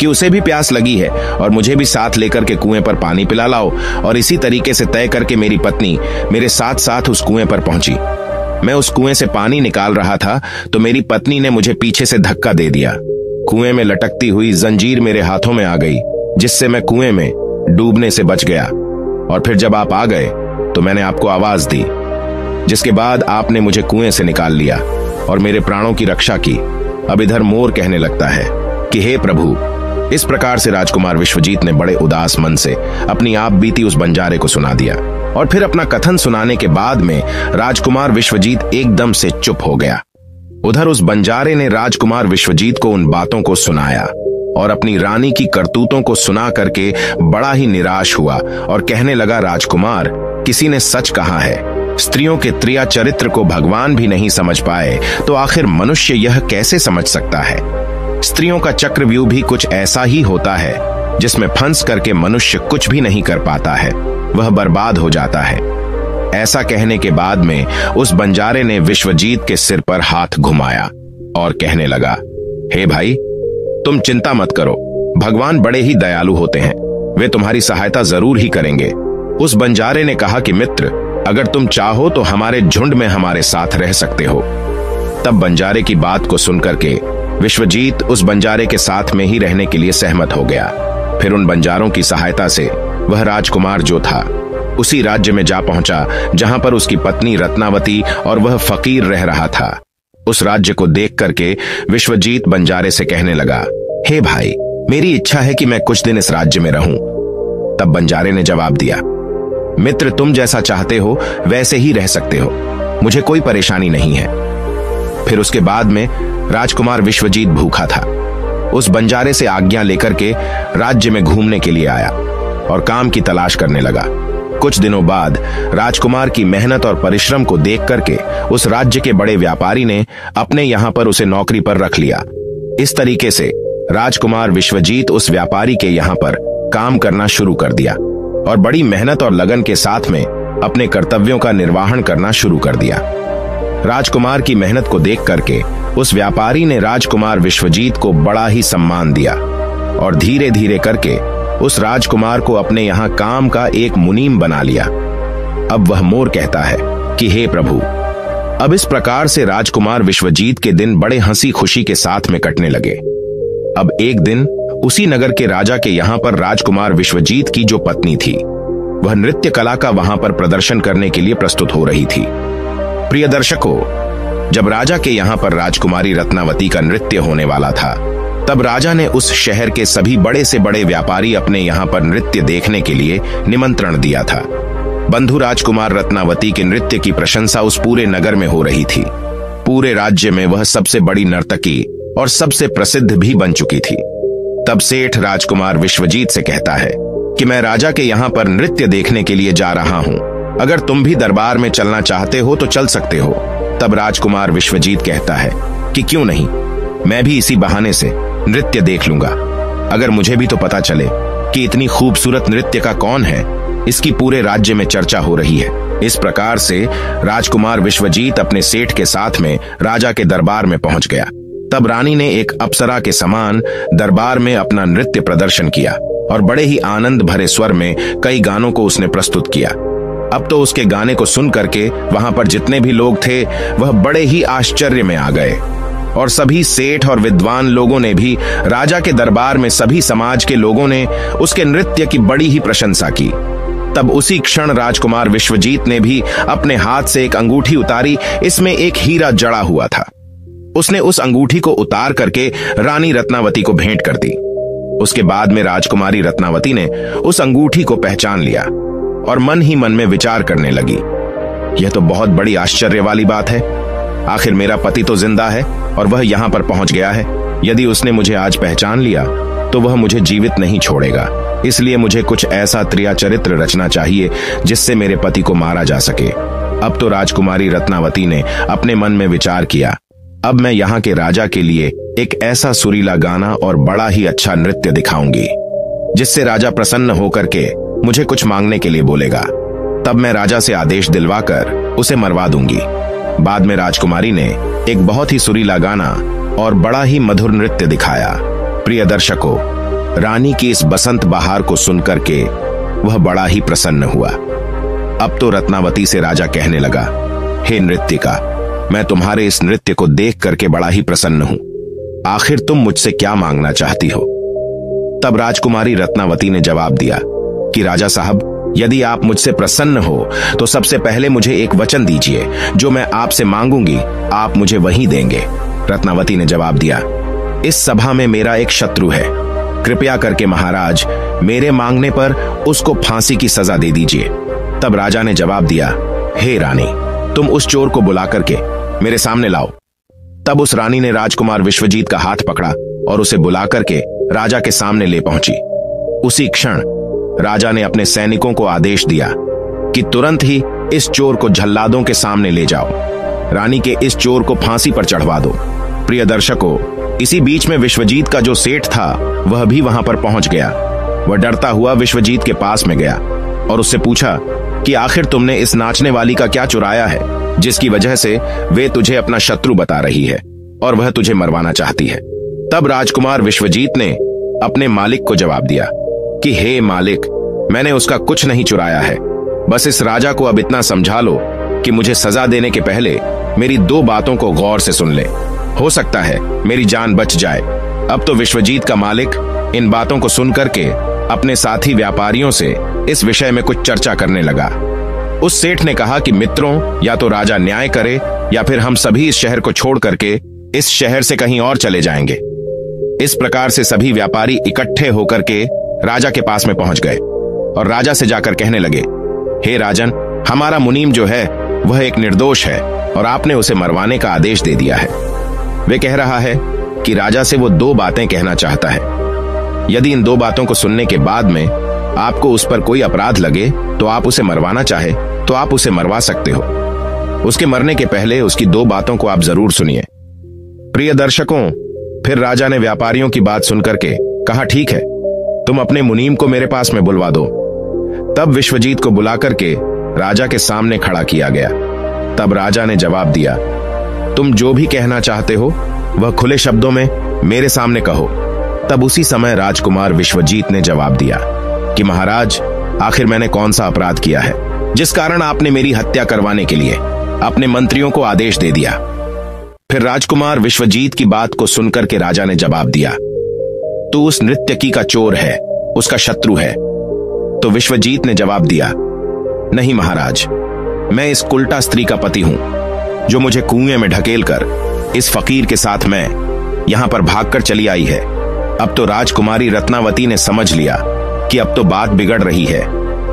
कि उसे भी प्यास लगी है और मुझे भी साथ लेकर के कुएं पर पानी पिला लाओ। और इसी तरीके से तय करके मेरी पत्नी मेरे साथ साथ उस कुएं पर पहुंची। मैं उस कुएं से पानी निकाल रहा था तो मेरी पत्नी ने मुझे पीछे से धक्का दे दिया। कुएं में लटकती हुई जंजीर मेरे हाथों में आ गई, जिससे मैं कुएं में डूबने से बच गया। और फिर जब आप आ गए तो मैंने आपको आवाज दी, जिसके बाद आपने मुझे कुएं से निकाल लिया और मेरे प्राणों की रक्षा की। अब इधर मोर कहने लगता है कि हे प्रभु। इस प्रकार से राजकुमार विश्वजीत ने बड़े उदास मन से अपनी आप बीती उस बंजारे को सुना दिया। और फिर अपना कथन सुनाने के बाद में राजकुमार विश्वजीत एकदम से चुप हो गया। उधर उस बंजारे ने राजकुमार विश्वजीत को उन बातों को सुनाया और अपनी रानी की करतूतों को सुना करके बड़ा ही निराश हुआ और कहने लगा, राजकुमार, किसी ने सच कहा है, स्त्रियों के त्रिया चरित्र को भगवान भी नहीं समझ पाए तो आखिर मनुष्य यह कैसे समझ सकता है। स्त्रियों का चक्रव्यूह भी कुछ ऐसा ही होता है, जिसमें फंस करके मनुष्य कुछ भी नहीं कर पाता है, वह बर्बाद हो जाता है। ऐसा कहने के बाद में उस बंजारे ने विश्वजीत के सिर पर हाथ घुमाया और कहने लगा, हे भाई, तुम चिंता मत करो, भगवान बड़े ही दयालु होते हैं, वे तुम्हारी सहायता जरूर ही करेंगे। उस बंजारे ने कहा कि मित्र, अगर तुम चाहो तो हमारे झुंड में हमारे साथ रह सकते हो। तब बंजारे की बात को सुनकर के विश्वजीत उस बंजारे के साथ में ही रहने के लिए सहमत हो गया। फिर उन बंजारों की सहायता से वह राजकुमार जो था उसी राज्य में जा पहुंचा जहां पर उसकी पत्नी रत्नावती और वह फकीर रह रहा था। उस राज्य को देख करके विश्वजीत बंजारे से कहने लगा, हे भाई, मेरी इच्छा है कि मैं कुछ दिन इस राज्य में रहूं। तब बंजारे ने जवाब दिया, मित्र, तुम जैसा चाहते हो वैसे ही रह सकते हो, मुझे कोई परेशानी नहीं है। फिर उसके बाद में राजकुमार विश्वजीत भूखा था। उस बंजारे से आज्ञा लेकर के राज्य में घूमने के लिए आया और काम की तलाश करने लगा। कुछ दिनों बाद राजकुमार की मेहनत और परिश्रम को देख करके उस राज्य के बड़े व्यापारी ने अपने यहां पर उसे नौकरी पर रख लिया। इस तरीके से राजकुमार विश्वजीत उस व्यापारी के यहां पर काम करना शुरू कर दिया और बड़ी मेहनत और लगन के साथ में अपने कर्तव्यों का निर्वहन करना शुरू कर दिया। राजकुमार की मेहनत को देख करके उस व्यापारी ने राजकुमार विश्वजीत को बड़ा ही सम्मान दिया और धीरे धीरे करके उस राजकुमार को अपने यहां काम का एक मुनीम बना लिया। अब वह मोर कहता है कि हे प्रभु। अब इस प्रकार से राजकुमार विश्वजीत के दिन बड़े हंसी खुशी के साथ में कटने लगे। अब एक दिन उसी नगर के राजा के यहां पर राजकुमार विश्वजीत की जो पत्नी थी, वह नृत्य कला का वहां पर प्रदर्शन करने के लिए प्रस्तुत हो रही थी। प्रिय दर्शकों, जब राजा के यहां पर राजकुमारी रत्नावती का नृत्य होने वाला था, तब राजा ने उस शहर के सभी बड़े से बड़े व्यापारी अपने यहां पर नृत्य देखने के लिए निमंत्रण दिया था। बंधु राजकुमार रत्नावती के नृत्य की प्रशंसा उस पूरे नगर में हो रही थी। पूरे राज्य में वह सबसे बड़ी नर्तकी और सबसे प्रसिद्ध भी बन चुकी थी। तब सेठ राजकुमार विश्वजीत से कहता है कि मैं राजा के यहां पर नृत्य देखने के लिए जा रहा हूं, अगर तुम भी दरबार में चलना चाहते हो तो चल सकते हो। तब राजकुमार विश्वजीत कहता है कि क्यों नहीं, मैं भी इसी बहाने से नृत्य देख लूंगा। अगर मुझे भी तो पता चले कि इतनी खूबसूरत नृत्य का कौन है, इसकी पूरे राज्य में चर्चा हो रही है। इस प्रकार से राजकुमार विश्वजीत अपने सेठ के साथ में राजा के दरबार में पहुंच गया। तब रानी ने एक अप्सरा के समान दरबार में अपना नृत्य प्रदर्शन किया और बड़े ही आनंद भरे स्वर में कई गानों को उसने प्रस्तुत किया। अब तो उसके गाने को सुन करके वहां पर जितने भी लोग थे वह बड़े ही आश्चर्य में आ गए और सभी सेठ और विद्वान लोगों ने भी राजा के दरबार में सभी समाज के लोगों ने उसके नृत्य की बड़ी ही प्रशंसा की। तब उसी क्षण राजकुमार विश्वजीत ने भी अपने हाथ से एक अंगूठी उतारी, इसमें एक हीरा जड़ा हुआ था। उसने उस अंगूठी को उतार करके रानी रत्नावती को भेंट कर दी। उसके बाद में राजकुमारी रत्नावती ने उस अंगूठी को पहचान लिया और मन ही मन में विचार करने लगी, यह तो बहुत बड़ी आश्चर्य वाली बात है। आखिर मेरा पति तो जिंदा है और वह यहां पर पहुंच गया है। यदि उसने मुझे आज पहचान लिया तो वह मुझे जीवित नहीं छोड़ेगा। इसलिए मुझे कुछ ऐसा त्रिया चरित्र रचना चाहिए जिससे मेरे पति को मारा जा सके। अब तो राजकुमारी रत्नावती ने अपने मन में विचार किया, अब मैं यहाँ के राजा के लिए एक ऐसा सुरीला गाना और बड़ा ही अच्छा नृत्य दिखाऊंगी जिससे राजा प्रसन्न होकर के मुझे कुछ मांगने के लिए बोलेगा। तब मैं राजा से आदेश दिलवाकर उसे मरवा दूंगी। बाद में राजकुमारी ने एक बहुत ही सुरीला गाना और बड़ा ही मधुर नृत्य दिखाया। प्रिय दर्शकों, रानी की इस बसंत बहार को सुनकर के वह बड़ा ही प्रसन्न हुआ। अब तो रत्नावती से राजा कहने लगा, हे नृत्यिका, मैं तुम्हारे इस नृत्य को देख करके बड़ा ही प्रसन्न हूं। आखिर तुम मुझसे क्या मांगना चाहती हो? तब राजकुमारी रत्नावती ने जवाब दिया कि राजा साहब, यदि आप मुझसे प्रसन्न हो तो सबसे पहले मुझे एक वचन दीजिए, जो मैं आपसे मांगूंगी आप मुझे वही देंगे। रत्नावती ने जवाब दिया, इस सभा में मेरा एक शत्रु है, कृपया करके महाराज मेरे मांगने पर उसको फांसी की सजा दे दीजिए। तब राजा ने जवाब दिया, हे रानी, तुम उस चोर को बुला करके मेरे सामने लाओ। तब उस रानी ने राजकुमार विश्वजीत का हाथ पकड़ा और उसे बुला करके राजा के सामने ले पहुंची। उसी क्षण राजा ने अपने सैनिकों को आदेश दिया कि तुरंत ही इस चोर को जल्लादों के सामने ले जाओ, रानी के इस चोर को फांसी पर चढ़वा दो। प्रिय दर्शकों, इसी बीच में विश्वजीत का जो सेठ था वह भी वहां पर पहुंच गया। वह डरता हुआ विश्वजीत के पास में गया और उससे पूछा कि आखिर तुमने इस नाचने वाली का क्या चुराया है, जिसकी वजह से वे तुझे अपना शत्रु बता रही है और वह तुझे मरवाना चाहती है। तब राजकुमार विश्वजीत ने अपने मालिक को जवाब दिया कि हे मालिक, मैंने उसका कुछ नहीं चुराया है, बस इस राजा को अब इतना समझा लो कि मुझे सजा देने के पहले मेरी दो बातों को गौर से सुन ले, हो सकता है मेरी जान बच जाए। अब तो विश्वजीत का मालिक इन बातों को सुन करके अपने साथी व्यापारियों से इस विषय में कुछ चर्चा करने लगा। उस सेठ ने कहा कि मित्रों, या तो राजा न्याय करे या फिर हम सभी इस शहर को छोड़ करके इस शहर से कहीं और चले जाएंगे। इस प्रकार से सभी व्यापारी इकट्ठे होकर के राजा के पास में पहुंच गए और राजा से जाकर कहने लगे, हे राजन, हमारा मुनीम जो है वह एक निर्दोष है और आपने उसे मरवाने का आदेश दे दिया है। वे कह रहा है कि राजा से वो दो बातें कहना चाहता है। यदि इन दो बातों को सुनने के बाद में आपको उस पर कोई अपराध लगे तो आप उसे मरवाना चाहे तो आप उसे मरवा सकते हो। उसके मरने के पहले उसकी दो बातों को आप जरूर सुनिए। प्रिय दर्शकों, फिर राजा ने व्यापारियों की बात सुनकर के कहा, ठीक है, तुम अपने मुनीम को मेरे पास में बुलवा दो। तब विश्वजीत को बुला करके राजा के सामने खड़ा किया गया। तब राजा ने जवाब दिया, तुम जो भी कहना चाहते हो वह खुले शब्दों में मेरे सामने कहो। तब उसी समय राजकुमार विश्वजीत ने जवाब दिया कि महाराज, आखिर मैंने कौन सा अपराध किया है जिस कारण आपने मेरी हत्या करवाने के लिए अपने मंत्रियों को आदेश दे दिया? फिर राजकुमार विश्वजीत की बात को सुनकर के राजा ने जवाब दिया, तू उस नृत्यकी का चोर है, उसका शत्रु है। तो विश्वजीत ने जवाब दिया, नहीं महाराज, मैं इस कुल्टा स्त्री का पति हूं, जो मुझे कुएं में ढकेल कर इस फकीर के साथ मैं यहां पर भागकर चली आई है। अब तो राजकुमारी रत्नावती ने समझ लिया कि अब तो बात बिगड़ रही है।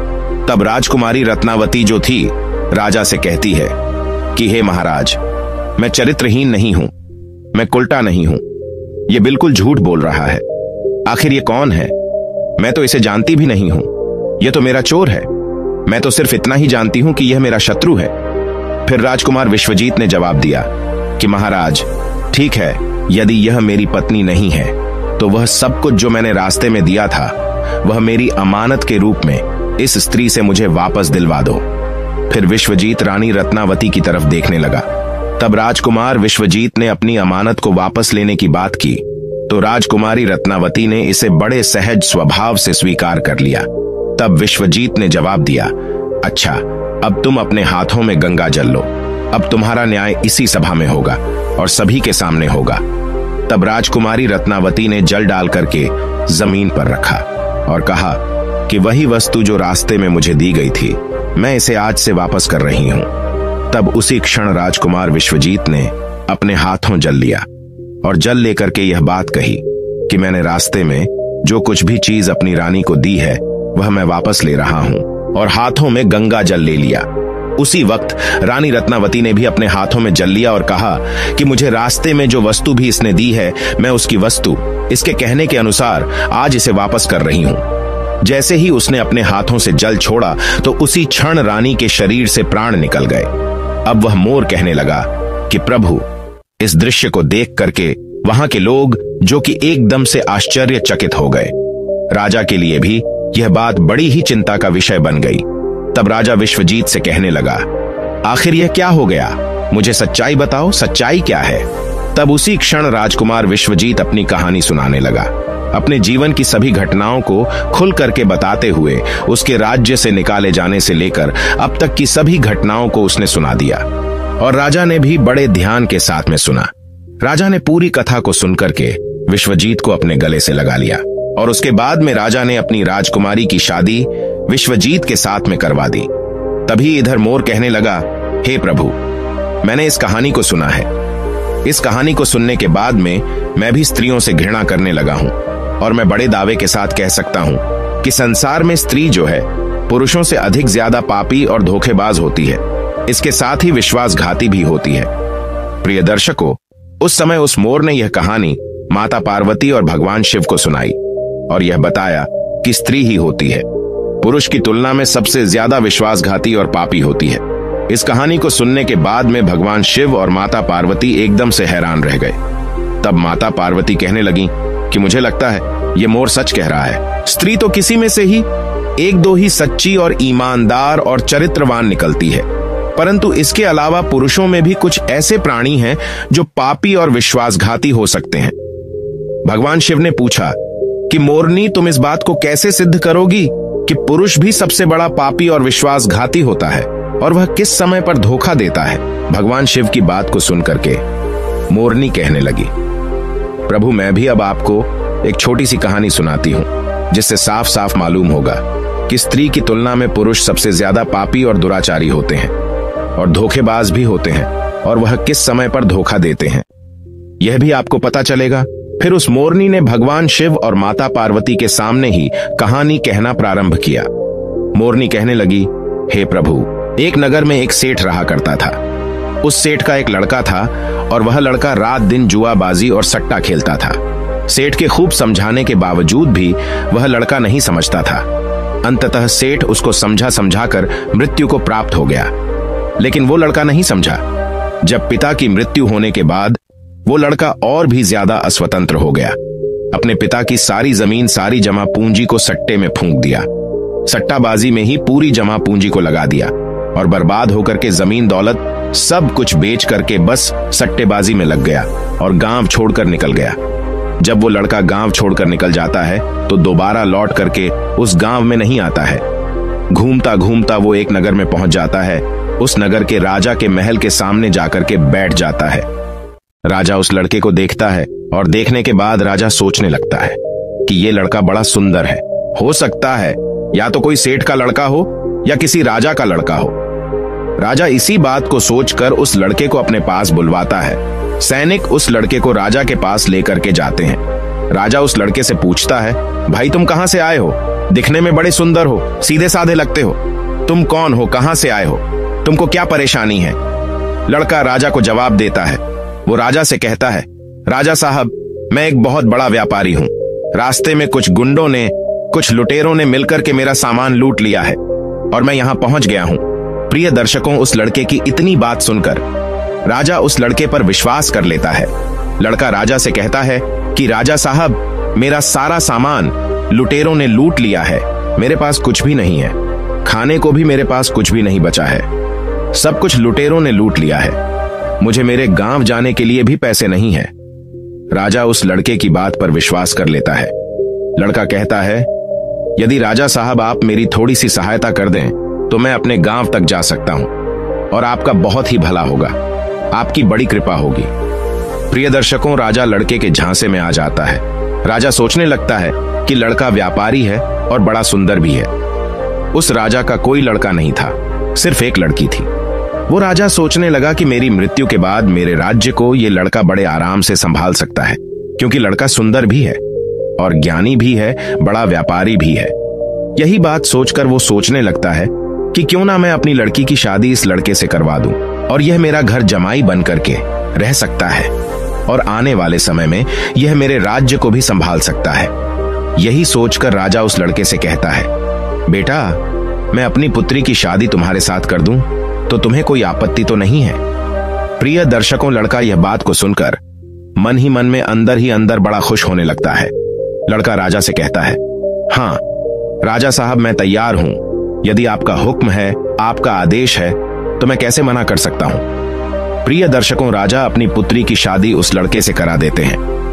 तब राजकुमारी रत्नावती जो थी राजा से कहती है कि हे महाराज, मैं चरित्रहीन नहीं हूं, मैं कुल्टा नहीं हूं, यह बिल्कुल झूठ बोल रहा है। आखिर ये कौन है? मैं तो इसे जानती भी नहीं हूं, यह तो मेरा चोर है। मैं तो सिर्फ इतना ही जानती हूं कि यह मेरा शत्रु है। फिर राजकुमार विश्वजीत ने जवाब दिया कि महाराज, ठीक है, यदि यह मेरी पत्नी नहीं है तो वह सब कुछ जो मैंने रास्ते में दिया था वह मेरी अमानत के रूप में इस स्त्री से मुझे वापस दिलवा दो। फिर विश्वजीत रानी रत्नावती की तरफ देखने लगा। तब राजकुमार विश्वजीत ने अपनी अमानत को वापस लेने की बात की तो राजकुमारी रत्नावती ने इसे बड़े सहज स्वभाव से स्वीकार कर लिया। तब विश्वजीत ने जवाब दिया, अच्छा, अब तुम अपने हाथों में गंगा जल लो, अब तुम्हारा न्याय इसी सभा में होगा और सभी के सामने होगा। तब राजकुमारी रत्नावती ने जल डाल करके जमीन पर रखा और कहा कि वही वस्तु जो रास्ते में मुझे दी गई थी, मैं इसे आज से वापस कर रही हूं। तब उसी क्षण राजकुमार विश्वजीत ने अपने हाथों जल लिया और जल लेकर के यह बात कही कि मैंने रास्ते में जो कुछ भी चीज अपनी रानी को दी है वह मैं वापस ले रहा हूं, और हाथों में गंगा जल ले लिया। उसी वक्त रानी रत्नावती ने भी अपने हाथों में जल लिया और कहा कि मुझे रास्ते में जो वस्तु भी इसने दी है, मैं उसकी वस्तु इसके कहने के अनुसार आज इसे वापस कर रही हूं। जैसे ही उसने अपने हाथों से जल छोड़ा तो उसी क्षण रानी के शरीर से प्राण निकल गए। अब वह मोर कहने लगा कि प्रभु, इस दृश्य को देख करके वहां के लोग जो कि एकदम से आश्चर्यचकित हो गए। राजा के लिए भी यह बात बड़ी ही चिंता का विषय बन गई। तब राजा विश्वजीत से कहने लगा, आखिर यह क्या हो गया? मुझे सच्चाई बताओ, सच्चाई क्या है? तब उसी क्षण राजकुमार विश्वजीत अपनी कहानी सुनाने लगा। अपने जीवन की सभी घटनाओं को खुल करके बताते हुए उसके राज्य से निकाले जाने से लेकर अब तक की सभी घटनाओं को उसने सुना दिया। और राजा ने भी बड़े ध्यान के साथ में सुना। राजा ने पूरी कथा को सुनकर के विश्वजीत को अपने गले से लगा लिया और उसके बाद में राजा ने अपनी राजकुमारी की शादी विश्वजीत के साथ में करवा दी। तभी इधर मोर कहने लगा, हे प्रभु, मैंने इस कहानी को सुना है। इस कहानी को सुनने के बाद में मैं भी स्त्रियों से घृणा करने लगा हूं और मैं बड़े दावे के साथ कह सकता हूं कि संसार में स्त्री जो है पुरुषों से अधिक ज्यादा पापी और धोखेबाज होती है, इसके साथ ही विश्वासघाती भी होती है। प्रिय दर्शकों, उस समय उस मोर ने यह कहानी माता पार्वती और भगवान शिव को सुनाई और यह बताया कि स्त्री ही होती है पुरुष की तुलना में सबसे ज्यादा विश्वासघाती और पापी होती है। इस कहानी को सुनने के बाद में भगवान शिव और माता पार्वती एकदम से हैरान रह गए। तब माता पार्वती कहने लगी कि मुझे लगता है ये मोर सच कह रहा है। स्त्री तो किसी में से ही एक दो ही सच्ची और ईमानदार और चरित्रवान निकलती है, परंतु इसके अलावा पुरुषों में भी कुछ ऐसे प्राणी हैं जो पापी और विश्वासघाती हो सकते हैं। भगवान शिव ने पूछा कि मोरनी, तुम इस बात को कैसे सिद्ध करोगी कि पुरुष भी सबसे बड़ा पापी और विश्वासघाती होता है और वह किस समय पर धोखा देता है? भगवान शिव की बात को सुनकर के मोरनी कहने लगी, प्रभु, मैं भी अब आपको एक छोटी सी कहानी सुनाती हूं जिससे साफ साफ मालूम होगा कि स्त्री की तुलना में पुरुष सबसे ज्यादा पापी और दुराचारी होते हैं और धोखेबाज भी होते हैं और वह किस समय पर धोखा देते हैं यह भी आपको पता चलेगा। फिर उस मोरनी ने भगवान शिव और माता पार्वती के सामने ही कहानी कहना प्रारंभ किया। मोरनी कहने लगी, हे प्रभु, एक नगर में एक सेठ रहा करता था। उस सेठ का एक लड़का था और वह लड़का रात दिन जुआबाजी और सट्टा खेलता था। सेठ के खूब समझाने के बावजूद भी वह लड़का नहीं समझता था। अंततः सेठ उसको समझा समझाकर मृत्यु को प्राप्त हो गया, लेकिन वो लड़का नहीं समझा। जब पिता की मृत्यु होने के बाद वो लड़का और भी ज्यादा अस्वतंत्र हो गया। अपने पिता की सारी जमीन, सारी जमा पूंजी को सट्टे में फूंक दिया। सट्टाबाजी में ही पूरी जमा पूंजी को लगा दिया और बर्बाद होकर के जमीन दौलत सब कुछ बेच करके बस सट्टेबाजी में लग गया और गांव छोड़कर निकल गया। जब वो लड़का गांव छोड़कर निकल जाता है तो दोबारा लौट करके उस गांव में नहीं आता है। घूमता घूमता वो एक नगर में पहुंच जाता है। उस नगर के राजा के महल के सामने जाकर के बैठ जाता है। राजा उस लड़के को देखता है और देखने के बाद राजा सोचने लगता है कि ये लड़का बड़ा सुंदर है। हो सकता है या तो कोई सेठ का लड़का हो या किसी राजा का लड़का हो। राजा इसी बात को सोचकर उस लड़के को अपने पास बुलवाता है। सैनिक उस लड़के को राजा के पास लेकर के जाते हैं। राजा उस लड़के से पूछता है, भाई तुम कहां से आए हो? दिखने में बड़े सुंदर हो, सीधे साधे लगते हो। तुम कौन हो? कहां से आए हो? तुमको क्या परेशानी है? लड़का राजा को जवाब देता है। वो राजा से कहता है, राजा साहब, मैं एक बहुत बड़ा व्यापारी हूं। रास्ते में कुछ गुंडों ने, कुछ लुटेरों ने मिलकर के मेरा सामान लूट लिया है और मैं यहां पहुंच गया हूं। प्रिय दर्शकों, उस लड़के की इतनी बात सुनकर राजा उस लड़के पर विश्वास कर लेता है। लड़का राजा से कहता है कि राजा साहब, मेरा सारा सामान लुटेरों ने लूट लिया है। मेरे पास कुछ भी नहीं है, खाने को भी मेरे पास कुछ भी नहीं बचा है। सब कुछ लुटेरों ने लूट लिया है। मुझे मेरे गांव जाने के लिए भी पैसे नहीं है। राजा उस लड़के की बात पर विश्वास कर लेता है। लड़का कहता है, यदि राजा साहब आप मेरी थोड़ी सी सहायता कर दें तो मैं अपने गांव तक जा सकता हूं और आपका बहुत ही भला होगा, आपकी बड़ी कृपा होगी। प्रिय दर्शकों, राजा लड़के के झांसे में आ जाता है। राजा सोचने लगता है कि लड़का व्यापारी है और बड़ा सुंदर भी है। उस राजा का कोई लड़का नहीं था, सिर्फ एक लड़की थी। वो राजा सोचने लगा कि मेरी मृत्यु के बाद मेरे राज्य को ये लड़का बड़े आराम से संभाल सकता है, क्योंकि लड़का सुंदर भी है और ज्ञानी भी है, बड़ा व्यापारी भी है। यही बात सोचकर वो सोचने लगता है कि क्यों ना मैं अपनी लड़की की शादी इस लड़के से करवा दूं और यह मेरा घर जमाई बन करके रह सकता है और आने वाले समय में यह मेरे राज्य को भी संभाल सकता है। यही सोचकर राजा उस लड़के से कहता है, बेटा, मैं अपनी पुत्री की शादी तुम्हारे साथ कर दूं तो तुम्हें कोई आपत्ति तो नहीं है? प्रिय दर्शकों, लड़का यह बात को सुनकर मन ही मन में अंदर ही अंदर बड़ा खुश होने लगता है। लड़का राजा से कहता है, हाँ राजा साहब, मैं तैयार हूं। यदि आपका हुक्म है, आपका आदेश है, तो मैं कैसे मना कर सकता हूं। प्रिय दर्शकों, राजा अपनी पुत्री की शादी उस लड़के से करा देते हैं।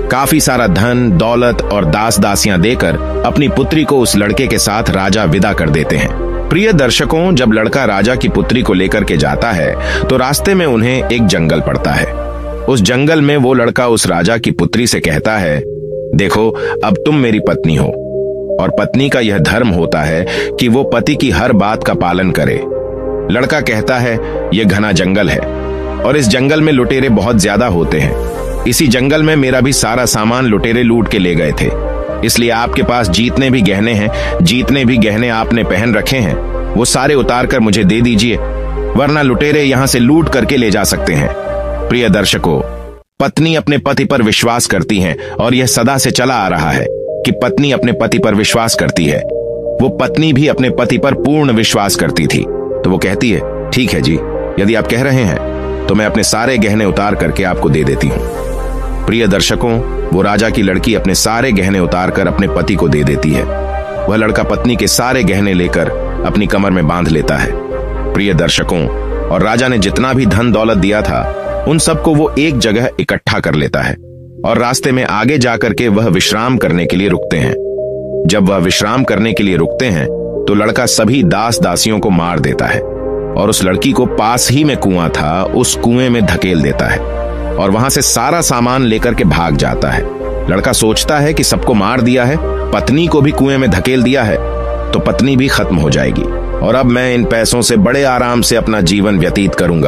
काफी सारा धन, दौलत और दास दासियां देकर अपनी पुत्री को उस लड़के के साथ राजा विदा कर देते हैं। प्रिय दर्शकों, जब लड़का राजा की पुत्री को लेकर के जाता है तो रास्ते में उन्हें एक जंगल पड़ता है। उस जंगल में वो लड़का उस राजा की पुत्री से कहता है, देखो अब तुम मेरी पत्नी हो, और पत्नी का यह धर्म होता है कि वो पति की हर बात का पालन करे। लड़का कहता है, यह घना जंगल है और इस जंगल में लुटेरे बहुत ज्यादा होते हैं। इसी जंगल में मेरा भी सारा सामान लुटेरे लूट के ले गए थे, इसलिए आपके पास जितने भी गहने हैं, जितने भी गहने आपने पहन रखे हैं, वो सारे उतार कर मुझे दे दीजिए, वरना लुटेरे यहां से लूट करके ले जा सकते हैं। प्रिय दर्शकों, पत्नी अपने पति पर विश्वास करती है और यह सदा से चला आ रहा है कि पत्नी अपने पति पर विश्वास करती है। वो पत्नी भी अपने पति पर पूर्ण विश्वास करती थी, तो वो कहती है, ठीक है जी, यदि आप कह रहे हैं तो मैं अपने सारे गहने उतार करके आपको दे देती हूं। प्रिय दर्शकों, वो राजा की लड़की अपने सारे गहने उतार कर अपने पति को दे देती है। वह लड़का पत्नी के सारे गहने लेकर अपनी कमर में बांध लेता है। प्रिय दर्शकों, और राजा ने जितना भी धन दौलत दिया था उन सबको वो एक जगह इकट्ठा कर लेता है और रास्ते में आगे जाकर के वह विश्राम करने के लिए रुकते हैं। जब वह विश्राम करने के लिए रुकते हैं तो लड़का सभी दास दासियों को मार देता है और उस लड़की को पास ही में कुआं था, उस कुएं में धकेल देता है और वहां से सारा सामान लेकर के भाग जाता है। लड़का सोचता है कि सबको मार दिया है, पत्नी को भी कुएं में धकेल दिया है, तो पत्नी भी खत्म हो जाएगी और अब मैं इन पैसों से बड़े आराम से अपना जीवन व्यतीत करूंगा।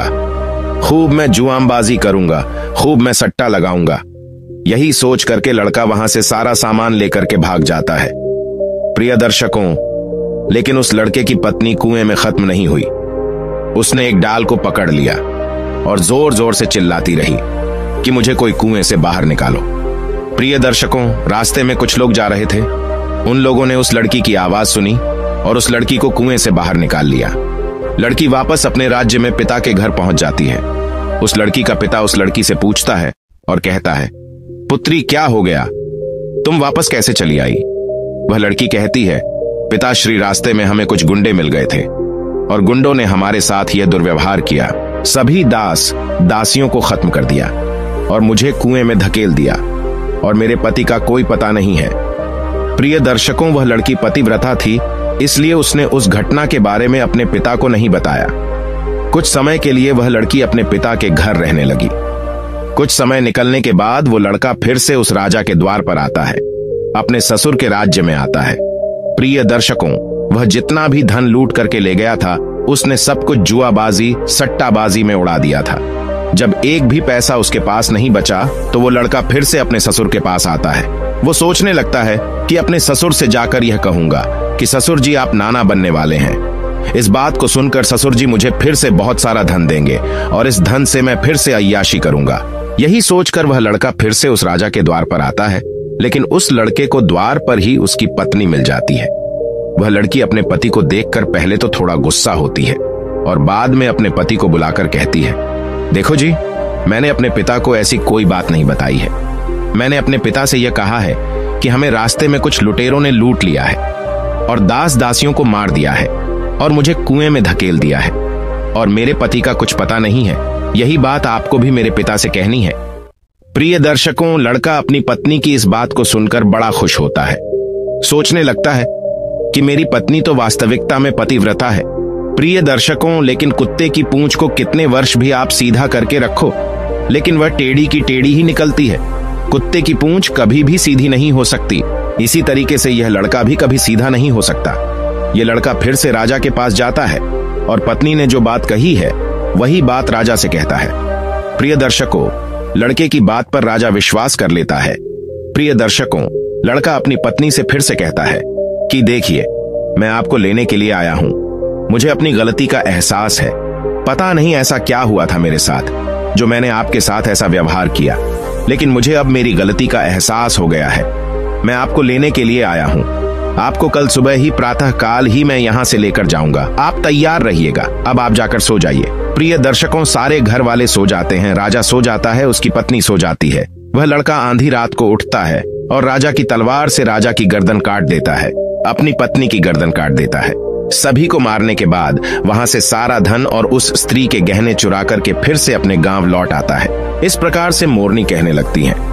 खूब मैं जुआमबाजी करूंगा, खूब मैं सट्टा लगाऊंगा। यही सोच करके लड़का वहां से सारा सामान लेकर के भाग जाता है। प्रिय दर्शकों, लेकिन उस लड़के की पत्नी कुएं में खत्म नहीं हुई। उसने एक डाल को पकड़ लिया और जोर जोर से चिल्लाती रही कि मुझे कोई कुएं से बाहर निकालो। प्रिय दर्शकों, रास्ते में कुछ लोग जा रहे थे। उन लोगों ने उस लड़की की आवाज सुनी और उस लड़की को कुएं से बाहर निकाल लिया। लड़की वापस अपने राज्य में पिता के घर पहुंच जाती है। उस लड़की का पिता उस लड़की से पूछता है और कहता है, पुत्री क्या हो गया, तुम वापस कैसे चली आई? वह लड़की कहती है, पिताश्री, रास्ते में हमें कुछ गुंडे मिल गए थे और गुंडों ने हमारे साथ यह दुर्व्यवहार किया, सभी दास दासियों को खत्म कर दिया और मुझे कुएं में धकेल दिया और मेरे पति का कोई पता नहीं है। प्रिय दर्शकों, वह लड़की पतिव्रता थी, इसलिए उसने उस घटना के बारे में अपने पिता को नहीं बताया। कुछ समय के लिए वह लड़की अपने पिता के घर रहने लगी। कुछ समय निकलने के बाद वो लड़का फिर से उस राजा के द्वार पर आता है, अपने ससुर के राज्य में आता है। प्रिय दर्शकों, वह जितना भी धन लूट करके ले गया था उसने सब कुछ जुआबाजी, सट्टाबाजी में उड़ा दिया था। जब एक भी पैसा उसके पास नहीं बचा तो वो लड़का फिर से अपने ससुर के पास आता है। वो सोचने लगता है कि अपने ससुर से जाकर यह कहूंगा कि ससुर जी, आप नाना बनने वाले हैं। इस बात को सुनकर ससुर जी मुझे फिर से बहुत सारा धन देंगे और इस धन से मैं फिर से अय्याशी करूंगा। यही सोचकर वह लड़का फिर से उस राजा के द्वार पर आता है, लेकिन उस लड़के को द्वार पर ही उसकी पत्नी मिल जाती है। वह लड़की अपने पति को देखकर पहले तो थोड़ा गुस्सा होती है और बाद में अपने पति को बुलाकर कहती है, देखो जी, मैंने अपने पिता को ऐसी कोई बात नहीं बताई है। मैंने अपने पिता से यह कहा है कि हमें रास्ते में कुछ लुटेरों ने लूट लिया है और दास दासियों को मार दिया है और मुझे कुएं में धकेल दिया है और मेरे पति का कुछ पता नहीं है। यही बात आपको भी मेरे पिता से कहनी है। प्रिय दर्शकों, लड़का अपनी पत्नी की इस बात को सुनकर बड़ा खुश होता है। सोचने लगता है कि मेरी पत्नी तो वास्तविकता में पतिव्रता है। प्रिय दर्शकों, लेकिन कुत्ते की पूंछ को कितने वर्ष भी आप सीधा करके रखो, लेकिन वह टेढ़ी की टेढ़ी ही निकलती है। कुत्ते की पूंछ कभी भी सीधी नहीं हो सकती। इसी तरीके से यह लड़का भी कभी सीधा नहीं हो सकता। यह लड़का फिर से राजा के पास जाता है और पत्नी ने जो बात कही है वही बात राजा से कहता है। प्रिय दर्शकों, लड़के की बात पर राजा विश्वास कर लेता है। प्रिय दर्शकों, लड़का अपनी पत्नी से फिर से कहता है कि देखिए, मैं आपको लेने के लिए आया हूं। मुझे अपनी गलती का एहसास है। पता नहीं ऐसा क्या हुआ था मेरे साथ जो मैंने आपके साथ ऐसा व्यवहार किया, लेकिन मुझे अब मेरी गलती का एहसास हो गया है। मैं आपको लेने के लिए आया हूं। आपको कल सुबह ही प्रातः काल ही मैं यहां से लेकर जाऊंगा। आप तैयार रहिएगा। अब आप जाकर सो जाइए। प्रिय दर्शकों, सारे घर वाले सो जाते हैं। राजा सो जाता है, उसकी पत्नी सो जाती है। वह लड़का आंधी रात को उठता है और राजा की तलवार से राजा की गर्दन काट देता है, अपनी पत्नी की गर्दन काट देता है। सभी को मारने के बाद वहां से सारा धन और उस स्त्री के गहने चुरा करके फिर से अपने गांव लौट आता है। इस प्रकार से मोरनी कहने लगती हैं,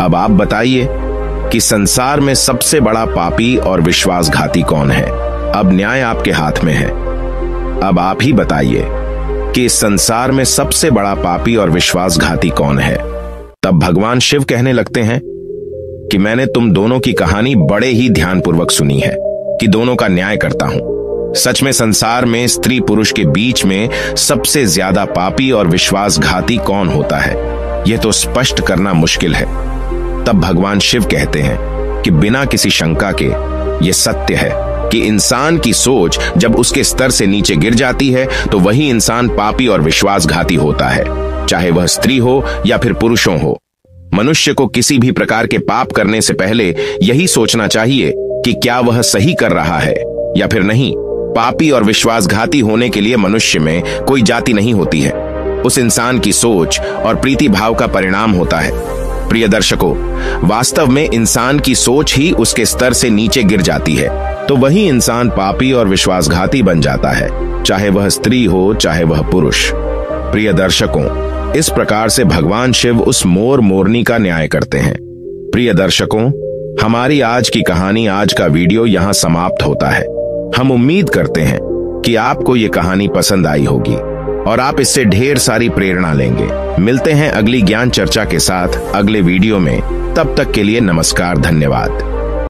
अब आप बताइए कि संसार में सबसे बड़ा पापी और विश्वासघाती कौन है। अब न्याय आपके हाथ में है। अब आप ही बताइए कि इस संसार में सबसे बड़ा पापी और विश्वासघाती कौन है। तब भगवान शिव कहने लगते हैं कि मैंने तुम दोनों की कहानी बड़े ही ध्यानपूर्वक सुनी है कि दोनों का न्याय करता हूं। सच में संसार में स्त्री पुरुष के बीच में सबसे ज्यादा पापी और विश्वासघाती कौन होता है, यह तो स्पष्ट करना मुश्किल है। तब भगवान शिव कहते हैं कि बिना किसी शंका के यह सत्य है कि इंसान की सोच जब उसके स्तर से नीचे गिर जाती है तो वही इंसान पापी और विश्वासघाती होता है, चाहे वह स्त्री हो या फिर पुरुषों हो। मनुष्य को किसी भी प्रकार के पाप करने से पहले यही सोचना चाहिए कि क्या वह सही कर रहा है या फिर नहीं। पापी और विश्वासघाती होने के लिए मनुष्य में कोई जाति नहीं होती है, उस इंसान की सोच और प्रीति भाव का परिणाम होता है। प्रिय दर्शकों, वास्तव में इंसान की सोच ही उसके स्तर से नीचे गिर जाती है तो वही इंसान पापी और विश्वासघाती बन जाता है, चाहे वह स्त्री हो चाहे वह पुरुष। प्रिय दर्शकों, इस प्रकार से भगवान शिव उस मोर मोरनी का न्याय करते हैं। प्रिय दर्शकों, हमारी आज की कहानी, आज का वीडियो यहां समाप्त होता है। हम उम्मीद करते हैं कि आपको ये कहानी पसंद आई होगी और आप इससे ढेर सारी प्रेरणा लेंगे। मिलते हैं अगली ज्ञान चर्चा के साथ अगले वीडियो में। तब तक के लिए नमस्कार, धन्यवाद।